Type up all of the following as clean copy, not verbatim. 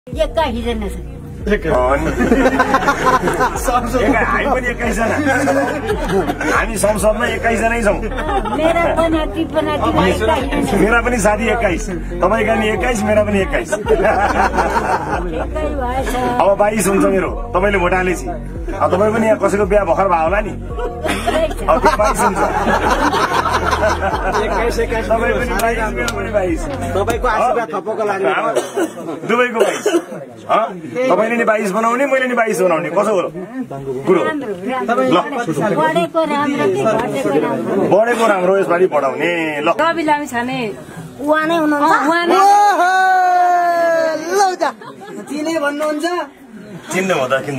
हामी पनि 21 जना हामी संसदमा 21 जनै छौँ मेरा पनि साथी 21 तपाईका नि 21 मेरा पनि 21 अब 22 हुन्छ मेरो तपाईले भोट हालेछि अब तपाई पनि यहाँ कसैको बिहा भर्खर भयो होला नि अब 22 हुन्छ 21 तपाई पनि 22 मेरो पनि 22 तपाईको आशीर्वाद थप्पको लागि दुवैको 22 तपाईले नि 22 बनाउने मैले नि 22 बनाउने कसो हो कुरो बढेको राम्रो यसपालि बढाउने ल रवि लामिछाने उहाँ नै हुनुहुन्छ चिने भन्नुहुन्छ चिन्नु हो त किन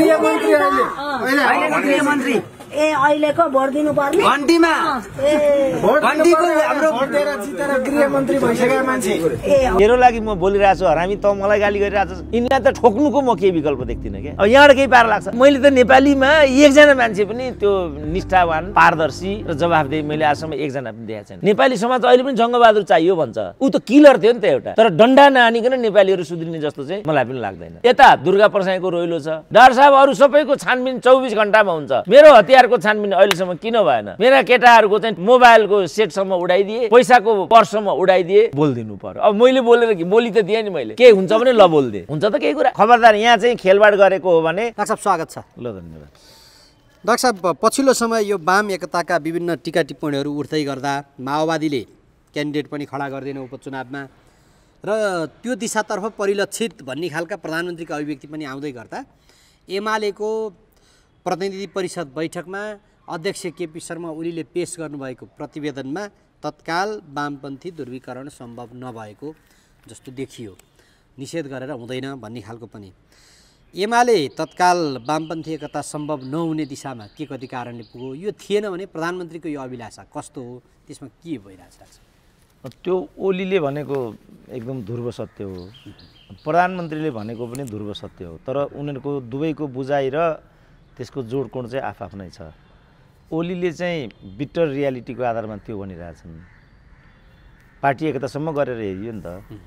गृहमन्त्री ए अहिलेको भोट दिनु पर्ने घन्टीमा घन्टीको हाम्रो भोट दिएर जितेर गृहमन्त्री भइसकेका मान्छे मेरो लागि म बोलिरहेको छु हरामी त मलाई गाली गरिरहेको छ यिनलाई त ठोक्नुको म केही विकल्प देख्दिनँ के अब यहाँबाट केही पार लाग्छ मैले त नेपालीमा एकजना मान्छे पनि त्यो निष्ठावान पारदर्शी र जवाफदेही मैले आजसम्म एकजना पनि देखाएको छैन नेपाली समाज अहिले पनि जङ्गबहादुर चाहियो भन्छ ऊ त किलर थियो नि त एउटा तर डन्डा नआनिकन नेपालीहरू सुध्रिने जस्तो चाहिँ मलाई पनि लाग्दैन यता दुर्गा प्रसाईको रोइलो छ डाक्टर साहब अरू सबैको छानबिन 24 घण्टामा हुन्छ मेरो हतियारको छानबिन अहिलेसम्म किन भएन मेरा केटाहरूको चाहिँ मोबाइलको सेटसम्म उडाइदिए पैसाको पर्ससम्म उडाइदिए बोलिदिनु पर्यो अब मैले बोलेर कि बोली त दिएँ नि मैले के हुन्छ भने ल बोलिदिएँ हुन्छ त केही कुरा खबरदार यहाँ चाहिँ खेलबाड गरेको हो भने डाक्टर साहब स्वागत छ ल धन्यवाद डाक्टर साहब पछिल्लो समय यो वाम एकताका विभिन्न टीका टिप्पणीहरू उठ्दै गर्दा माओवादीले क्यान्डिडेट पनि खडा गर्दैन उपचुनावमा र त्यो दिशातर्फ परिलक्षित भन्ने खालका प्रधानमन्त्रीका अभिव्यक्ति पनि आउँदै गर्दा एमालेको प्रतिनिधि परिषद बैठकमा अध्यक्ष केपी शर्मा ओलीले पेश गर्नुभएको प्रतिवेदनमा तत्काल वामपन्थी ध्रुवीकरण सम्भव नभएको जस्तो देखियो निषेध गरेर हुँदैन भन्ने खालको पनि एमाले तत्काल वामपन्थी एकता सम्भव नहुने दिशामा के कति कारणले पुग्यो यो थिएन भने प्रधानमन्त्रीको यो अभिलाषा कस्तो हो त्यसमा के भइरहेछ त्यो ओलीले भनेको एकदम ध्रुव सत्य हो प्रधानमन्त्रीले भनेको पनि ध्रुव सत्य हो तर उनीहरूको दुवैको बुझाइ र त्यसको जोडकोण चाहिँ आफ्नै छ ओलीले चाहिँ बिटर रियालिटीको आधारमा त्यो भनिरहेछन् पार्टी एकतासम्म गरेर हेरियो नि त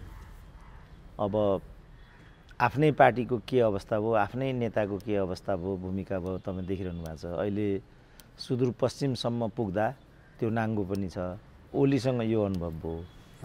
अब आफ्नै पार्टीको के अवस्था भयो आफ्नै नेताको के अवस्था भयो भूमिका भयो तपाईँ देखिरहनु भएको छ अहिले सुदूरपश्चिमसम्म पुग्दा त्यो नाङ्गो पनि छ ओलीसँग यो अनुभव भयो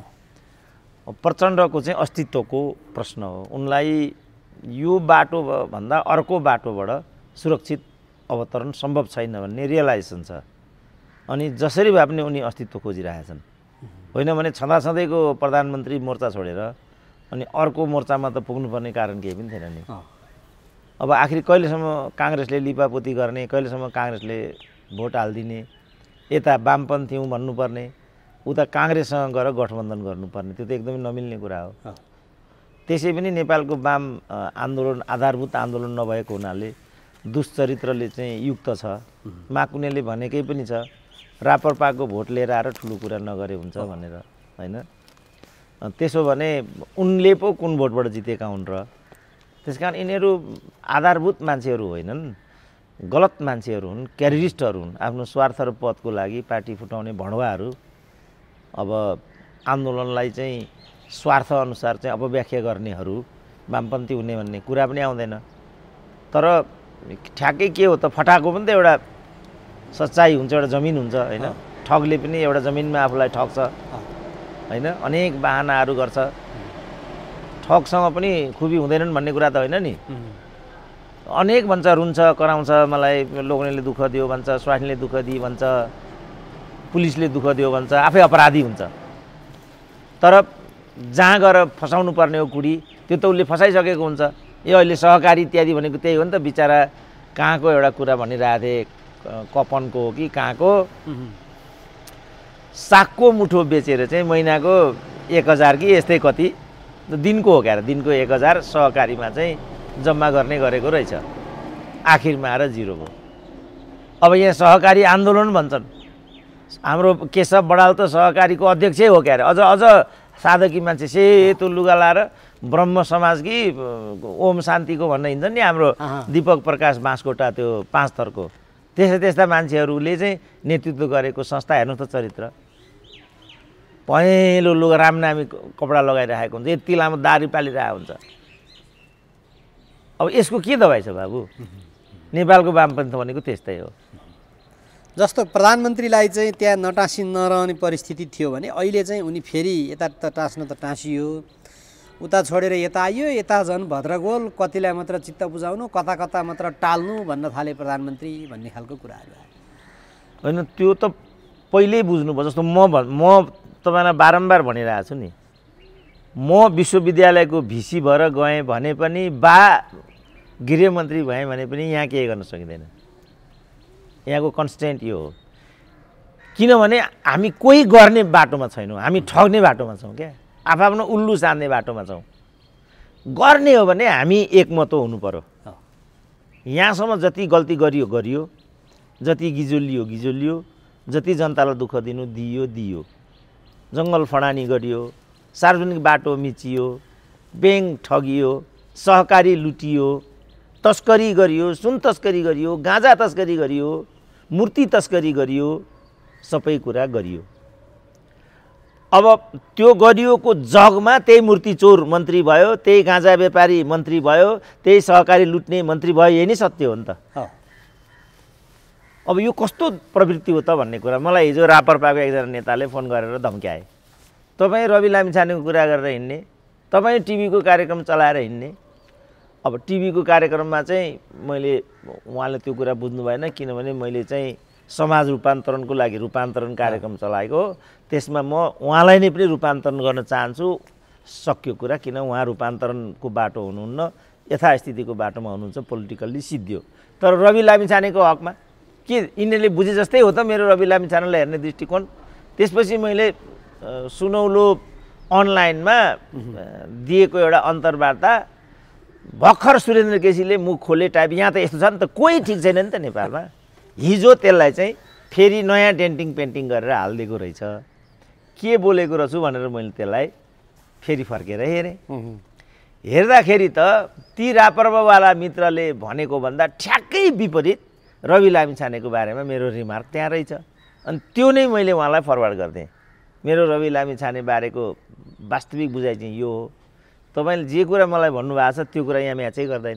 प्रचण्डको चाहिँ अस्तित्वको प्रश्न हो उनलाई यो बाटो भन्दा अर्को बाटोबाट सुरक्षित अवतरण सम्भव छैन भन्ने रियलाइजेसन छ अनि जसरी भए पनि उनी अस्तित्व खोजिरहेछन् होइन भने छँदाछँदैको प्रधानमन्त्री मोर्चा छोडेर अनि अर्को मोर्चामा त पुग्नुपर्ने कारण केही पनि थिएन नि अब आखिर कहिलेसम्म काङ्ग्रेसले लिपापोती गर्ने कहिलेसम्म काङ्ग्रेसले भोट हालिदिने यता वामपन्थी हौँ भन्नुपर्ने उता काङ्ग्रेससँग गएर गठबन्धन गर्नुपर्ने त्यो त एकदमै नमिल्ने कुरा हो त्यसै पनि नेपालको वाम आन्दोलन आधारभूत आन्दोलन नभएको हुनाले दुश्चरित्रले चाहिँ युक्त छ माकुनेले भनेकै पनि छ रापरपाको भोट लिएर आएर ठुलो कुरा नगरे हुन्छ भनेर होइन त्यसो भने उनले पो कुन भोटबाट जितेका हुन् र त्यसकारण यिनीहरू आधारभूत मान्छेहरू होइनन् गलत मान्छेहरू हुन् क्यारियरिस्टहरू हुन् आफ्नो स्वार्थ र पदको लागि पार्टी फुटाउने भणुवाहरू अब आन्दोलनलाई चाहिँ स्वार्थ अनुसार चाहिँ अपव्याख्या गर्नेहरू वामपन्थी हुने भन्ने कुरा पनि आउँदैन तर ठ्याक्कै के हो त फटाको पनि त एउटा सच्चाइ हुन्छ एउटा जमिन हुन्छ होइन ठगले पनि एउटा जमिनमा आफूलाई ठग्छ होइन अनेक बहानाहरू गर्छ ठगसँग पनि खुबी हुँदैनन् भन्ने कुरा त होइन नि अनेक भन्छ रुन्छ कराउँछ मलाई लोग्नेले दुःख दियो भन्छ स्वास्नीले दुःख दियो भन्छ पुलिसले दुःख दियो भन्छ आफै अपराधी हुन्छ तर जहाँ गएर फसाउनु पर्ने हो कुडी त्यो त उसले फसाइसकेको हुन्छ यो अहिले सहकारी इत्यादि भनेको त्यही हो नि त बिचरा कहाँको एउटा कुरा भनिरहेको थिएँ कपनको हो कि कहाँको सागको मुठो बेचेर चाहिँ महिनाको 1000 कि यस्तै कति दिनको हो क्या दिनको 1000 सहकारीमा चाहिँ जम्मा गर्ने गरेको रहेछ आखिरमा आएर जिरो भयो अब यहाँ सहकारी आन्दोलन भन्छन् हाम्रो केशव बडाल त सहकारीको अध्यक्षै हो क्या अझ साधकी मान्छे सेतो लुगा लाएर ब्रह्म समाज कि ओम शान्तिको भन्न हिँड्छ नि हाम्रो दीपक प्रकाश बाँसकोटा त्यो 5 थरको त्यस्ता मान्छेहरूले चाहिँ नेतृत्व गरेको संस्था हेर्नु त चरित्र पहेँलो लुगा रामनामी कपडा लगाइरहेको हुन्छ यति लामो दारी पालिरहेको हुन्छ अब यसको के दबाई छ बाबु? नेपालको वामपन्थ भनेको त्यस्तै हो। जस्तो प्रधानमन्त्रीलाई चाहिँ त्यहाँ नटाँसी नरहने परिस्थिति थियो भने अहिले चाहिँ उनी फेरि यता टाँस्न त टाँसियो, उता छोडेर यता आइयो, यता झन् भद्रगोल, कतिलाई मात्र चित्त बुझाउनु, कता कता मात्र टाल्नु भन्न थाले प्रधानमन्त्री भन्ने खालको कुराहरू आयो। होइन, त्यो त पहिल्यै बुझ्नुभयो। जस्तो म तपाईँलाई बारम्बार भनिरहेको छु नि, म विश्वविद्यालयको भिसी भएर गएँ भने पनि, गृहमन्त्री भएँ भने पनि यहाँ केही गर्न सकिँदैन। यहाँको कन्स्टेन्ट यो हो। किनभने हामी कोही गर्ने बाटोमा छैनौँ, हामी ठग्ने बाटोमा छौँ क्या, आफ्नो उल्लु सार्ने बाटोमा छौँ। गर्ने हो भने हामी एकमत हुनु पर्यो। यहाँसम्म जति गल्ती गरियो गरियो, जति गिजोलियो, जति जनतालाई दुःख दियो, जङ्गल फडानी गरियो, सार्वजनिक बाटो मिचियो, ब्याङ्क ठगियो, सहकारी लुटियो, तस्करी गरियो, सुन तस्करी गरियो, गाँजा तस्करी गरियो, मूर्ति तस्करी गरियो, सबै कुरा गरियो। अब त्यो गरियोको जगमा त्यही मूर्ति चोर मन्त्री भयो, त्यही गाँजा व्यापारी मन्त्री भयो, त्यही सहकारी लुट्ने मन्त्री भयो। यही नै सत्य हो नि त। अब यो कस्तो प्रवृत्ति हो त भन्ने कुरा मलाई हिजो रापरपाको एकजना नेताले फोन गरेर धम्क्याए। तपाईँ रवि लामिछानेको कुरा गरेर हिँड्ने, तपाईँ टिभीको कार्यक्रम चलाएर हिँड्ने। अब टिभीको कार्यक्रममा चाहिँ उहाँले त्यो कुरा बुझ्नु भएन, किनभने मैले चाहिँ समाज रूपान्तरणको लागि रूपान्तरण कार्यक्रम चलाएको हो। त्यसमा म उहाँलाई नै पनि रूपान्तरण गर्न चाहन्छु। सक्यो कुरा, किन उहाँ रूपान्तरणको बाटो हुनुहुन्न, यथास्थितिको बाटोमा हुनुहुन्छ, पोलिटिकल्ली सिद्धियो। तर रवि लामिछानेको हकमा के यिनीहरूले बुझे जस्तै हो त मेरो रवि लामिछानेलाई हेर्ने दृष्टिकोण। त्यसपछि मैले सुनौलो अनलाइनमा दिएको एउटा अन्तर्वार्ता, भर्खर सुरेन्द्र केसीले मुख खोले टाइप, यहाँ त यस्तो छ नि त, कोही ठिक छैन नि त नेपालमा। हिजो त्यसलाई चाहिँ फेरि नयाँ डेन्टिङ पेन्टिङ गरेर हालिदिएको रहेछ। के बोलेको रहेछु भनेर मैले त्यसलाई फेरि फर्केर हेरेँ। हेर्दाखेरि त ती रापरवाला मित्रले भनेको भन्दा ठ्याक्कै विपरीत रवि लामिछानेको बारेमा मेरो रिमार्क त्यहाँ रहेछ। अनि त्यो नै मैले उहाँलाई फरवर्ड गरिदिएँ। मेरो रवि लामिछाने बारेको वास्तविक बुझाइ चाहिँ यो हो। तपाईँले जे कुरा मलाई भन्नुभएको छ त्यो कुरा यहाँ म्याचै गर्दैन।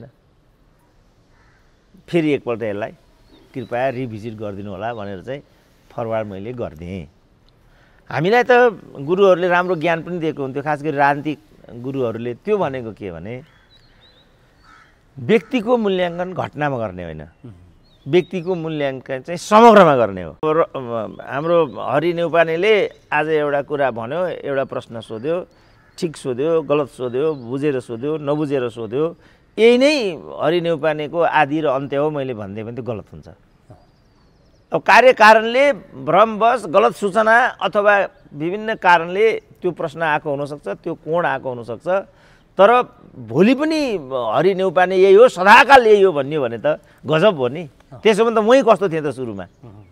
फेरि एकपल्ट यसलाई कृपया रिभिजिट गरिदिनु होला भनेर चाहिँ फरवर्ड मैले गरिदिएँ। हामीलाई त गुरुहरूले राम्रो ज्ञान पनि दिएको हुन्थ्यो, खास गरी राजनीतिक गुरुहरूले। त्यो भनेको के भने व्यक्तिको मूल्याङ्कन घटनामा गर्ने होइन, व्यक्तिको मूल्याङ्कन चाहिँ समग्रमा गर्ने हो। हाम्रो हरि नेउपानेले आज एउटा कुरा भन्यो, एउटा प्रश्न सोध्यो, ठिक सोध्यो, गलत सोध्यो, बुझेर सोध्यो, नबुझेर सोध्यो, यही नै हरि नेउपानेको आदि र अन्त्य हो मैले भनिदिएँ भने त्यो गलत हुन्छ। अब कार्यकारणले भ्रमवश गलत सूचना अथवा विभिन्न कारणले त्यो प्रश्न आएको हुनसक्छ, त्यो कोण आएको हुनसक्छ। तर भोलि पनि हरि नेउपाने यही हो, सदाकाल यही हो भन्ने भने त गजब हो नि। त्यसो भने त मै कस्तो थिएँ त सुरुमा,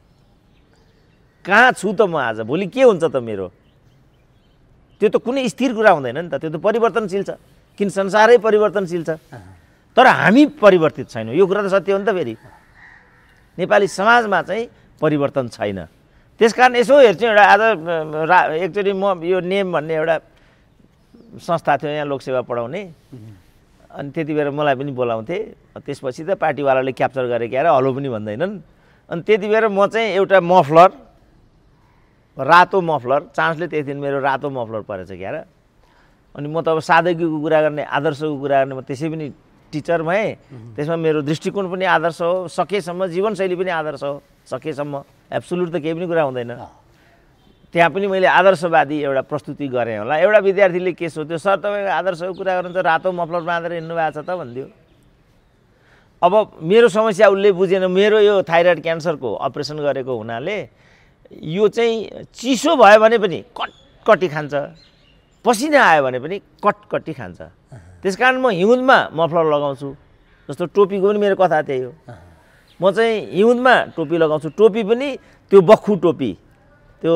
कहाँ छु त म आज, भोलि के हुन्छ त मेरो? त्यो त कुनै स्थिर कुरा हुँदैन नि त, त्यो त परिवर्तनशील छ। किन संसारै परिवर्तनशील छ, तर हामी परिवर्तित छैनौँ। यो कुरा त सत्य हो नि त। फेरि नेपाली समाजमा चाहिँ परिवर्तन छैन। त्यसकारण यसो हेर्छु, एउटा आज एकचोटि म यो नेम भन्ने एउटा संस्था थियो यहाँ लोकसेवा पढाउने, अनि त्यति बेला मलाई पनि बोलाउँथे। त्यसपछि त पार्टीवालाले क्याप्चर गरे क्यारे, हलो पनि भन्दैनन्। अनि त्यति बेला म चाहिँ एउटा मफलर, रातो मफलर, चान्सले त्यस दिन मेरो रातो मफलर परेछ क्यारे। अनि म त अब सादगीको कुरा गर्ने, आदर्शको कुरा गर्ने, म त्यसै पनि टिचर भएँ। त्यसमा मेरो दृष्टिकोण पनि आदर्श हो, सकेसम्म जीवनशैली पनि आदर्श हो, सकेसम्म। एब्सोल्युट त केही पनि कुरा हुँदैन। त्यहाँ पनि मैले आदर्शवादी एउटा प्रस्तुति गरेँ होला। एउटा विद्यार्थीले के सोध्यो, सर तपाईँ आदर्शको कुरा गर्नुहुन्छ, रातो मफलर बाँधेर हिँड्नु भएको छ त भनिदियो। अब मेरो समस्या उसले बुझेन। मेरो यो थाइरोइड क्यान्सरको अपरेसन गरेको हुनाले यो चाहिँ चिसो भयो भने पनि कटकटी खान्छ, पसिना आयो भने पनि कटकटी खान्छ। त्यस कारण म हिउँदमा मफलर लगाउँछु। जस्तो टोपीको पनि मेरो कथा त्यही हो। म चाहिँ हिउँदमा टोपी लगाउँछु, टोपी पनि त्यो बख्खु टोपी, त्यो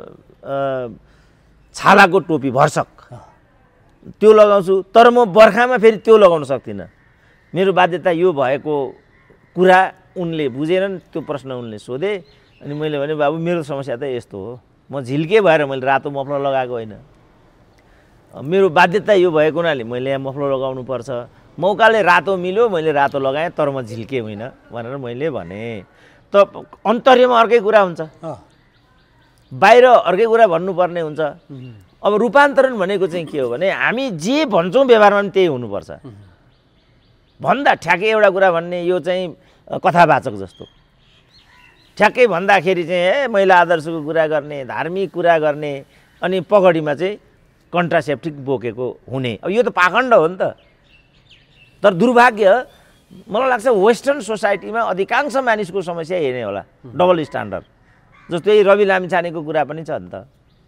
छालाको टोपी भर्सक त्यो लगाउँछु। तर म बर्खामा फेरि त्यो लगाउन सक्दिनँ। मेरो बाध्यता यो भएको कुरा उनले बुझेनन्। त्यो प्रश्न उनले सोधे, अनि मैले भने बाबु मेरो समस्या त यस्तो हो, म झिल्के भएर मैले रातो मफलर लगाएको होइन। मेरो बाध्यता यो भएको हुनाले मैले यहाँ मफलर लगाउनु पर्छ, मौकाले रातो मिल्यो मैले रातो लगाएँ तर म झिल्के होइन भनेर मैले भने। त अन्तर्यमा अर्कै कुरा हुन्छ, बाहिर अर्कै कुरा भन्नुपर्ने हुन्छ। अब रूपान्तरण भनेको चाहिँ के हो भने हामी जे भन्छौँ व्यवहारमा पनि त्यही हुनुपर्छ। भन्दा ठ्याक्कै एउटा कुरा भन्ने यो चाहिँ कथावाचक जस्तो, ठ्याक्कै भन्दाखेरि चाहिँ महिला आदर्शको कुरा गर्ने, धार्मिक कुरा गर्ने, अनि पगडीमा चाहिँ कन्ट्रासेप्टिक बोकेको हुने। अब यो त पाखण्ड हो नि त। तर दुर्भाग्य मलाई लाग्छ वेस्टर्न सोसाइटीमा अधिकांश मानिसको समस्या यही नै होला, डबल स्ट्यान्डर्ड। जस्तो यही रवि लामिछानेको कुरा पनि छ नि त।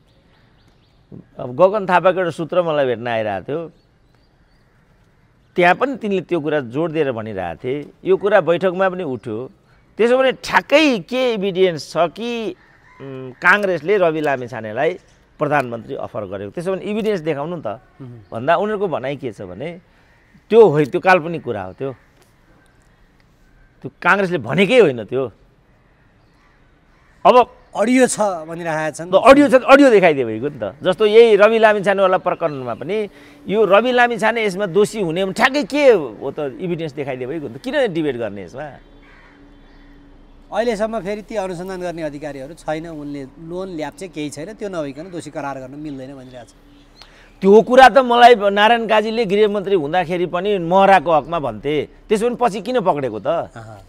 अब गगन थापाको एउटा सूत्र मलाई भेट्न आइरहेको थियो, त्यहाँ पनि तिनले त्यो कुरा जोड दिएर भनिरहेको थिए। यो कुरा बैठकमा पनि उठ्यो। त्यसो भने ठ्याक्कै के इभिडेन्स छ कि काङ्ग्रेसले रवि लामिछानेलाई प्रधानमन्त्री अफर गरेको? त्यसो भने इभिडेन्स देखाउनु नि त भन्दा उनीहरूको भनाइ के छ भने त्यो होइन, त्यो काल्पनिक कुरा हो, त्यो काङ्ग्रेसले भनेकै होइन। त्यो अब अडियो छ भनिरहेका छन्, अडियो छ, अडियो देखाइदियो भएको नि त। जस्तो यही रवि लामिछानेवाला प्रकरणमा पनि यो रवि लामिछाने यसमा दोषी हुने ठ्याक्कै के हो त इभिडेन्स देखाइदियो भएको नि त। किन डिबेट गर्ने यसमा? अहिलेसम्म फेरि ती अनुसन्धान गर्ने अधिकारीहरू छैन, उनले लोन ल्याप चाहिँ केही छैन, त्यो नभइकन दोषी करार गर्न मिल्दैन भनिरहेको छ। त्यो कुरा त मलाई नारायण काजीले गृहमन्त्री हुँदाखेरि पनि महराको हकमा भन्थे, त्यसो भने पछि किन पक्रेको त?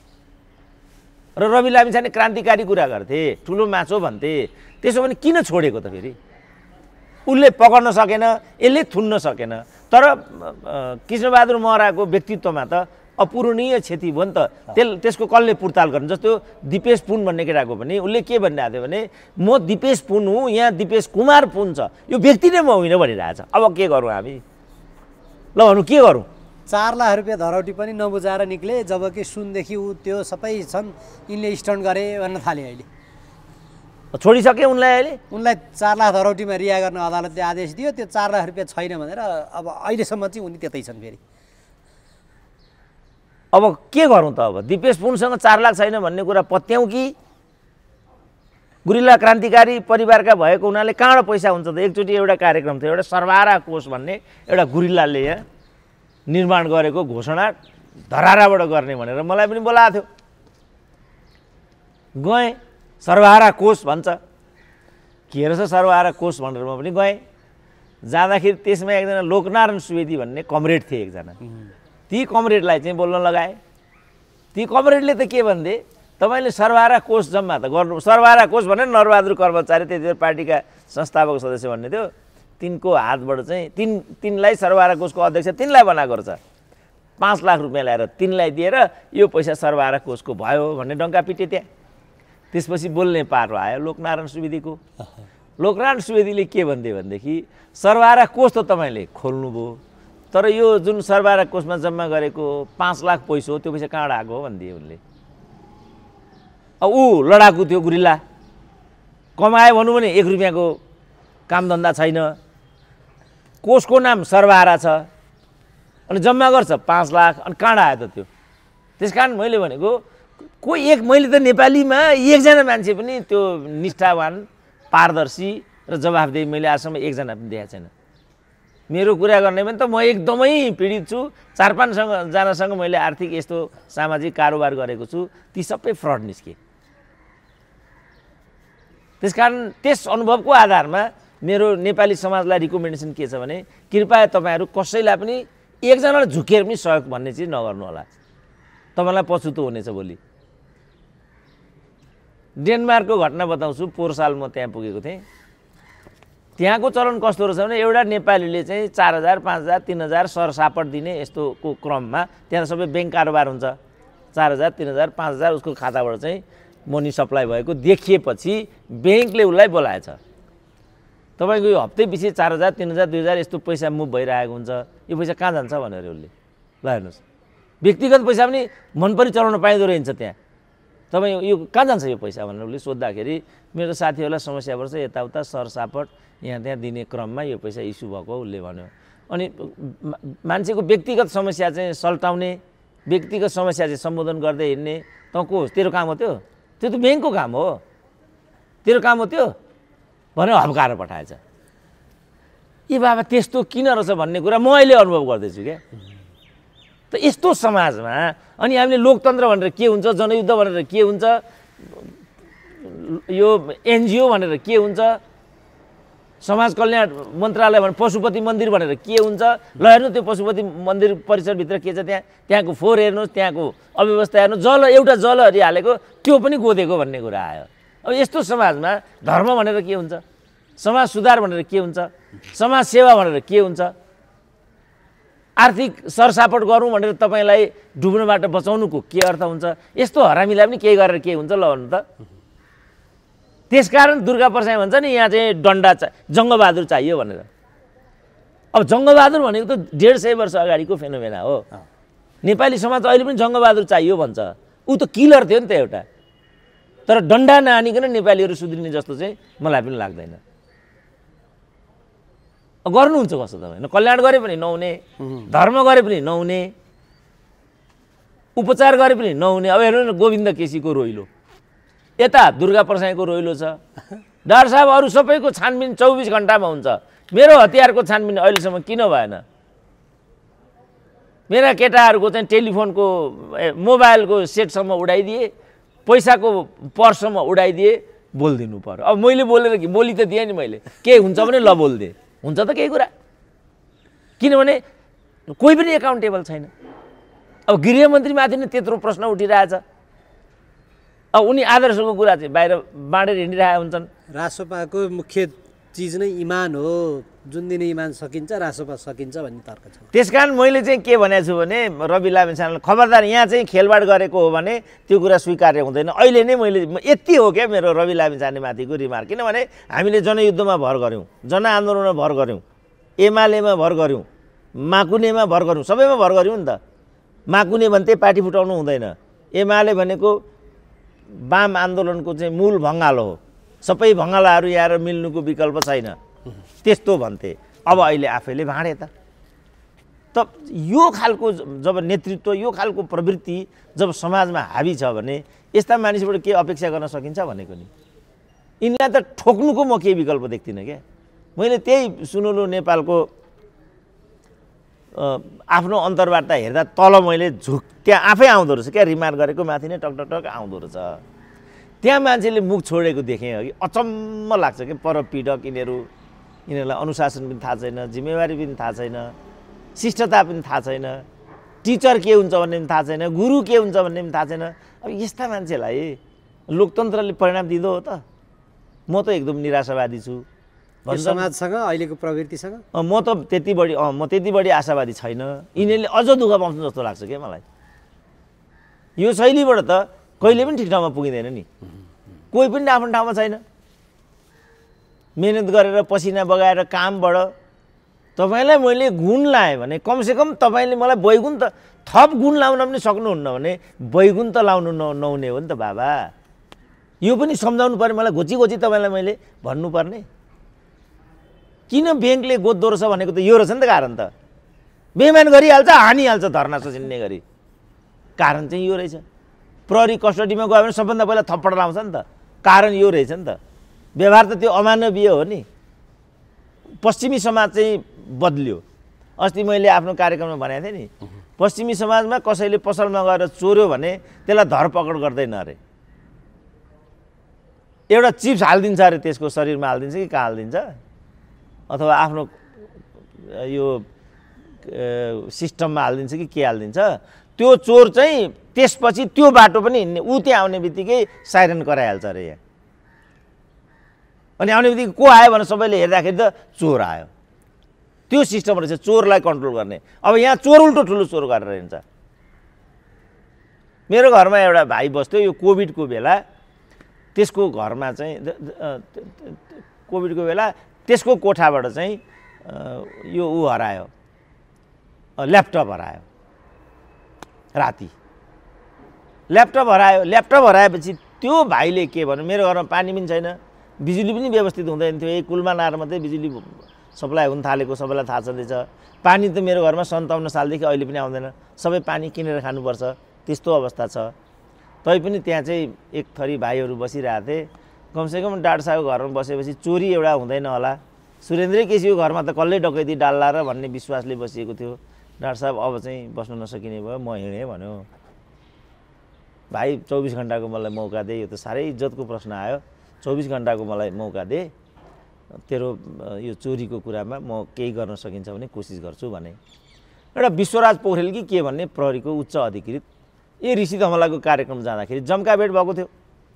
र रवि लामिछाने क्रान्तिकारी कुरा गर्थे, ठुलो माछो भन्थे, त्यसो भने किन छोडेको त? फेरि उसले पकड्न सकेन, यसले थुन्न सकेन। तर कृष्णबहादुर महराको व्यक्तित्वमा त अपूरणीय क्षति भयो नि त। त्यसको कसले पुर्ताल गर्ने? जस्तो दिपेश पुन भन्ने केटाको पनि उसले के भनिरहेको थियो भने म दिपेश पुन हुँ, यहाँ दिपेश कुमार पुन छ, यो व्यक्ति नै म होइन भनिरहेछ। अब के गरौँ हामी? ल भनौँ के गरौँ? 4 लाख रुपियाँ धरौटी पनि नबुझाएर निक्ले, जबकि सुनदेखि ऊ त्यो सबै छन्, यिनले स्टन्ट गरे भन्न थाले। अहिले छोडिसके उनलाई, अहिले उनलाई 4 लाख धरौटीमा रिहा गर्न अदालतले आदेश दियो। त्यो 4 लाख रुपियाँ छैन भनेर अब अहिलेसम्म चाहिँ उनी त्यतै छन्। फेरि अब के गरौँ त? अब दिपेश पुनसँग 4 लाख छैन भन्ने कुरा पत्याउँ कि? गुरिल्ला क्रान्तिकारी परिवारका भएको हुनाले कहाँबाट पैसा हुन्छ त? एकचोटि एउटा कार्यक्रम थियो, एउटा सर्वहारा कोष भन्ने एउटा गुरिल्लाले यहाँ निर्माण गरेको घोषणा धराराबाट गर्ने भनेर मलाई पनि बोलाएको थियो। गएँ, सर्वहारा कोष भन्छ, के रहेछ सर्वहारा कोष भनेर म पनि गएँ। जाँदाखेरि त्यसमा एकजना लोकनारायण सुवेदी भन्ने कमरेड थिए एकजना। ती कमरेडलाई चाहिँ बोल्न लगाए। ती कमरेडले त के भन्थे, तपाईँले सर्वहारा कोष जम्मा त गर्नु, सर्वहारा कोष भनेर नरबहादुर कर्मचारी त्यति पार्टीका संस्थापक सदस्य भन्ने थियो, तिनको हातबाट चाहिँ तिनलाई सर्वहारा कोषको अध्यक्ष तिनलाई बनाएको रहेछ। 5 लाख रुपियाँ ल्याएर तिनलाई दिएर यो पैसा सर्वहारा कोषको भयो भन्ने डङ्का पिटे त्यहाँ। त्यसपछि बोल्ने पारो आयो लोकनारायण सुवेदीको। लोकनारायण सुवेदीले के भन्थे भनेदेखि सर्वहारा कोष त तपाईँले खोल्नुभयो, तर यो जुन सर्वहारा कोषमा जम्मा गरेको 5 लाख पैसा हो त्यो पैसा कहाँबाट आएको हो भनिदिए उनले। अब ऊ लडाकु थियो गुरिल्ला, कमायो भनौँ भने 1 रुपियाँको कामधन्दा छैन, कोषको नाम सर्वहारा छ, अनि जम्मा गर्छ 5 लाख, अनि कहाँबाट आयो त त्यो? त्यस कारण मैले भनेको मैले त नेपालीमा एकजना मान्छे पनि त्यो निष्ठावान, पारदर्शी र जवाफदेही मैले आजसम्म एकजना पनि देखाएको छैन। मेरो कुरा गर्ने भने त म एकदमै पीडित छु। 4-5 जनासँग मैले आर्थिक यस्तो सामाजिक कारोबार गरेको छु, ती सबै फ्रड निस्के। त्यसकारण त्यस अनुभवको आधारमा मेरो नेपाली समाजलाई रिकमेन्डेसन के छ भने कृपया तपाईँहरू कसैलाई पनि एकजनालाई झुकेर पनि सहयोग भन्ने चिज नगर्नु होला, तपाईँलाई पछुतो हुनेछ भोलि। डेनमार्कको घटना बताउँछु। पोहोर साल म त्यहाँ पुगेको थिएँ। त्यहाँको चलन कस्तो रहेछ भने एउटा नेपालीले चाहिँ 4,000, 5,000, 3,000 सरसापट दिने यस्तोको क्रममा त्यहाँ सबै ब्याङ्क कारोबार हुन्छ। 4,000, 3,000, 5,000 उसको खाताबाट चाहिँ मनी सप्लाई भएको देखिएपछि ब्याङ्कले उसलाई बोलाएछ। तपाईँको यो हप्तैपछि 4,000, 3,000, 2,000 यस्तो पैसा मुभ भइरहेको हुन्छ, यो पैसा कहाँ जान्छ भनेर उसले। ल हेर्नुहोस्, व्यक्तिगत पैसा पनि मनपरी चलाउन पाइँदो रहेछ त्यहाँ। तपाईँ यो कहाँ जान्छ यो पैसा भनेर उसले सोद्धाखेरि मेरो साथीहरूलाई समस्या पर्छ, यताउता सरसापट यहाँ त्यहाँ दिने क्रममा यो पैसा इस्यु भएको उसले भन्यो। अनि मान्छेको व्यक्तिगत समस्या चाहिँ सल्टाउने, व्यक्तिगत समस्या चाहिँ सम्बोधन गर्दै हिँड्ने त को होस्? तेरो काम हो त्यो? त्यो त ब्याङ्कको काम हो, तेरो काम हो त्यो भनेर हप्काएर पठाएछ। ए बाबा त्यस्तो किन रहेछ भन्ने कुरा म अहिले अनुभव गर्दैछु क्या। त यस्तो समाजमा अनि हामीले लोकतन्त्र भनेर के हुन्छ, जनयुद्ध भनेर के हुन्छ, यो एनजिओ भनेर के हुन्छ, समाज कल्याण मन्त्रालय भनेर पशुपति मन्दिर भनेर के हुन्छ, ल हेर्नु त्यो पशुपति मन्दिर परिसरभित्र के छ, त्यहाँको फोहोर हेर्नुहोस्, त्यहाँको अव्यवस्था हेर्नुहोस्, एउटा जल हरिहालेको त्यो पनि गोदेको भन्ने कुरा आयो। अब यस्तो समाजमा धर्म भनेर के हुन्छ, समाज सुधार भनेर के हुन्छ, समाज सेवा भनेर के हुन्छ, आर्थिक सरसापट गरौँ भनेर तपाईँलाई डुब्नबाट बचाउनुको के अर्थ हुन्छ? यस्तो हरामीलाई पनि केही गरेर के हुन्छ ल भन्नु त? त्यसकारण दुर्गा प्रसाई भन्छ नि यहाँ चाहिँ डन्डा जङ्गबहादुर चाहियो भनेर। अब जङ्गबहादुर भनेको त 150 वर्ष अगाडिको फेनोमेना हो। नेपाली समाज अहिले पनि जङ्गबहादुर चाहियो भन्छ। ऊ त किलर थियो नि त एउटा। तर डन्डा नआनिकन नेपालीहरू सुध्रिने जस्तो चाहिँ मलाई पनि लाग्दैन। गर्नुहुन्छ कस्तो तपाईँ? कल्याण गरे पनि नहुने, धर्म गरे पनि नहुने, उपचार गरे पनि नहुने। अब हेर्नु न गोविन्द केसीको रोइलो, यता दुर्गा प्रसाईको रोइलो छ। डाक्टर साहब अरू सबैको छानबिन 24 घण्टामा हुन्छ, मेरो हतियारको छानबिन अहिलेसम्म किन भएन? मेरा केटाहरूको चाहिँ टेलिफोनको मोबाइलको सेटसम्म उडाइदिए, पैसाको पर्ससम्म उडाइदिए, बोलिदिनु पर्यो। अब मैले बोलेर कि बोली त दिएँ नि मैले, के हुन्छ भने ल बोलिदिएँ, हुन्छ त केही कुरा? किनभने कोही पनि एकाउन्टेबल छैन। अब गृहमन्त्रीमाथि नै त्यत्रो प्रश्न उठिरहेछ। अब उनी आदर्शको कुरा चाहिँ बाहिर बाँडेर हिँडिरहेका हुन्छन्। रासोपाको मुख्य चिज नै इमान हो, जुन दिन इमान सकिन्छ रासोपा सकिन्छ भन्ने तर्क छ। त्यसकारण मैले चाहिँ के भनेको छु भने रवि लामिछानेलाई खबरदार, यहाँ चाहिँ खेलबाड गरेको हो भने त्यो कुरा स्वीकार्य हुँदैन। अहिले नै मैले यति हो क्या मेरो रवि लामिछानेमाथिको रिमार्क। किनभने हामीले जनयुद्धमा भर गऱ्यौँ, जनआन्दोलनमा भर गऱ्यौँ, एमालेमा भर गऱ्यौँ, माकुनेमा भर गऱ्यौँ, सबैमा भर गऱ्यौँ नि त। माकुने भन्थे पार्टी फुटाउनु हुँदैन, एमाले भनेको वाम आन्दोलनको चाहिँ मूल भङ्गालो हो, सबै भङ्गालाहरू यहाँ मिल्नुको विकल्प छैन, त्यस्तो भन्थे। अब अहिले आफैले भाँडे त यो खालको जब नेतृत्व, यो खालको प्रवृत्ति जब समाजमा हावी छ भने यस्ता मानिसबाट के अपेक्षा गर्न सकिन्छ भनेको नि। यिनलाई त ठोक्नुको म केही विकल्प देख्दिनँ क्या। मैले त्यही सुनौलो नेपालको आफ्नो अन्तर्वार्ता हेर्दा तल मैले त्यहाँ आफै आउँदो रहेछ क्या, रिमार्क गरेको माथि नै टक टक टक आउँदो रहेछ। त्यहाँ मान्छेले मुख छोडेको देखेँ अघि, अचम्म लाग्छ कि परपीडक यिनीहरूलाई अनुशासन पनि थाहा छैन, जिम्मेवारी पनि थाहा छैन, शिष्टता पनि थाहा छैन, टिचर के हुन्छ भन्ने पनि थाहा छैन, गुरु के हुन्छ भन्ने पनि थाहा छैन। अब यस्ता मान्छेलाई लोकतन्त्रले परिणाम दिँदो हो त? म त एकदम निराशावादी छु। समाजसँग अहिलेको प्रवृत्तिसँग म त्यति बढी आशावादी छैन। यिनीहरूले अझ दुःख पाउँछन् जस्तो लाग्छ क्या मलाई। यो शैलीबाट त कहिले पनि ठिक ठाउँमा पुगिँदैन नि। कोही पनि आफ्नो ठाउँमा छैन। मेहनत गरेर पसिना बगाएर कामबाट तपाईँलाई मैले गुण लाएँ भने कमसेकम तपाईँले मलाई बैगुण त थप गुण लाउन पनि सक्नुहुन्न भने बैगुण त लाउनु नहुने हो नि त बाबा। यो पनि सम्झाउनु पर्यो मलाई, घोची घोची तपाईँलाई मैले भन्नुपर्ने। किन ब्याङ्कले गोद्दो रहेछ भनेको त यो रहेछ नि त कारण त। बेइमान गरिहाल्छ, हानिहाल्छ धर्ना सचिन्ने गरी। कारण चाहिँ यो रहेछ। प्रहरी कस्टडीमा गयो भने सबभन्दा पहिला थप्पड लाउँछ नि त, कारण यो रहेछ नि त। व्यवहार त त्यो अमानवीय हो नि। पश्चिमी समाज चाहिँ बदल्यो। अस्ति मैले आफ्नो कार्यक्रममा भनेको थिएँ नि, पश्चिमी समाजमा कसैले पसलमा गएर चोर्यो भने त्यसलाई धरपकड गर्दैन अरे। एउटा चिप्स हालिदिन्छ अरे, त्यसको शरीरमा हालिदिन्छ कि कहाँ हालिदिन्छ, अथवा आफ्नो यो सिस्टममा हालिदिन्छ कि के हालिदिन्छ। त्यो चोर चाहिँ त्यसपछि त्यो बाटो पनि हिँड्ने, ऊ त्यहाँ आउने बित्तिकै साइरन कराइहाल्छ अरे यहाँ। अनि आउने बित्तिकै को आयो भने सबैले हेर्दाखेरि त चोर आयो। त्यो सिस्टम रहेछ चोरलाई कन्ट्रोल गर्ने। अब यहाँ चोर उल्टो ठुलो चोर गरेर हिँड्छ। मेरो घरमा एउटा भाइ बस्थ्यो, यो कोभिडको बेला त्यसको घरमा चाहिँ कोभिडको बेला त्यसको कोठाबाट चाहिँ यो ऊ हरायो, ल्यापटप हरायो। राति ल्यापटप हरायो। ल्यापटप हराएपछि त्यो भाइले के भन्यो, मेरो घरमा पानी पनि छैन, बिजुली पनि व्यवस्थित हुँदैन थियो, यही कुलमा नार मात्रै बिजुली सप्लाई हुन थालेको सबैलाई थाहा छँदैछ। पानी त मेरो घरमा 57 सालदेखि अहिले पनि आउँदैन, सबै पानी किनेर खानुपर्छ, त्यस्तो अवस्था छ। तैपनि त्यहाँ चाहिँ एक थरी भाइहरू बसिरहेको थिए। कमसेकम डाक्टर साहबको घरमा बसेपछि चोरी एउटा हुँदैन होला, सुरेन्द्रै केसीको घरमा त कसले डकैती डाल्ला र भन्ने विश्वासले बसिएको थियो। डाक्टर साहब अब चाहिँ बस्न नसकिने भयो, म हिँडेँ भन्यो। भाइ 24 घन्टाको मलाई मौका दे, यो त साह्रै इज्जतको प्रश्न आयो। 24 घन्टाको मलाई मौका दे, तेरो यो चोरीको कुरामा म केही गर्न सकिन्छ भने कोसिस गर्छु भने। एउटा विश्वराज पौडेल कि के भन्ने प्रहरीको उच्च अधिकृत ए ऋषि धमलाको कार्यक्रम जाँदाखेरि जम्का भेट भएको थियो।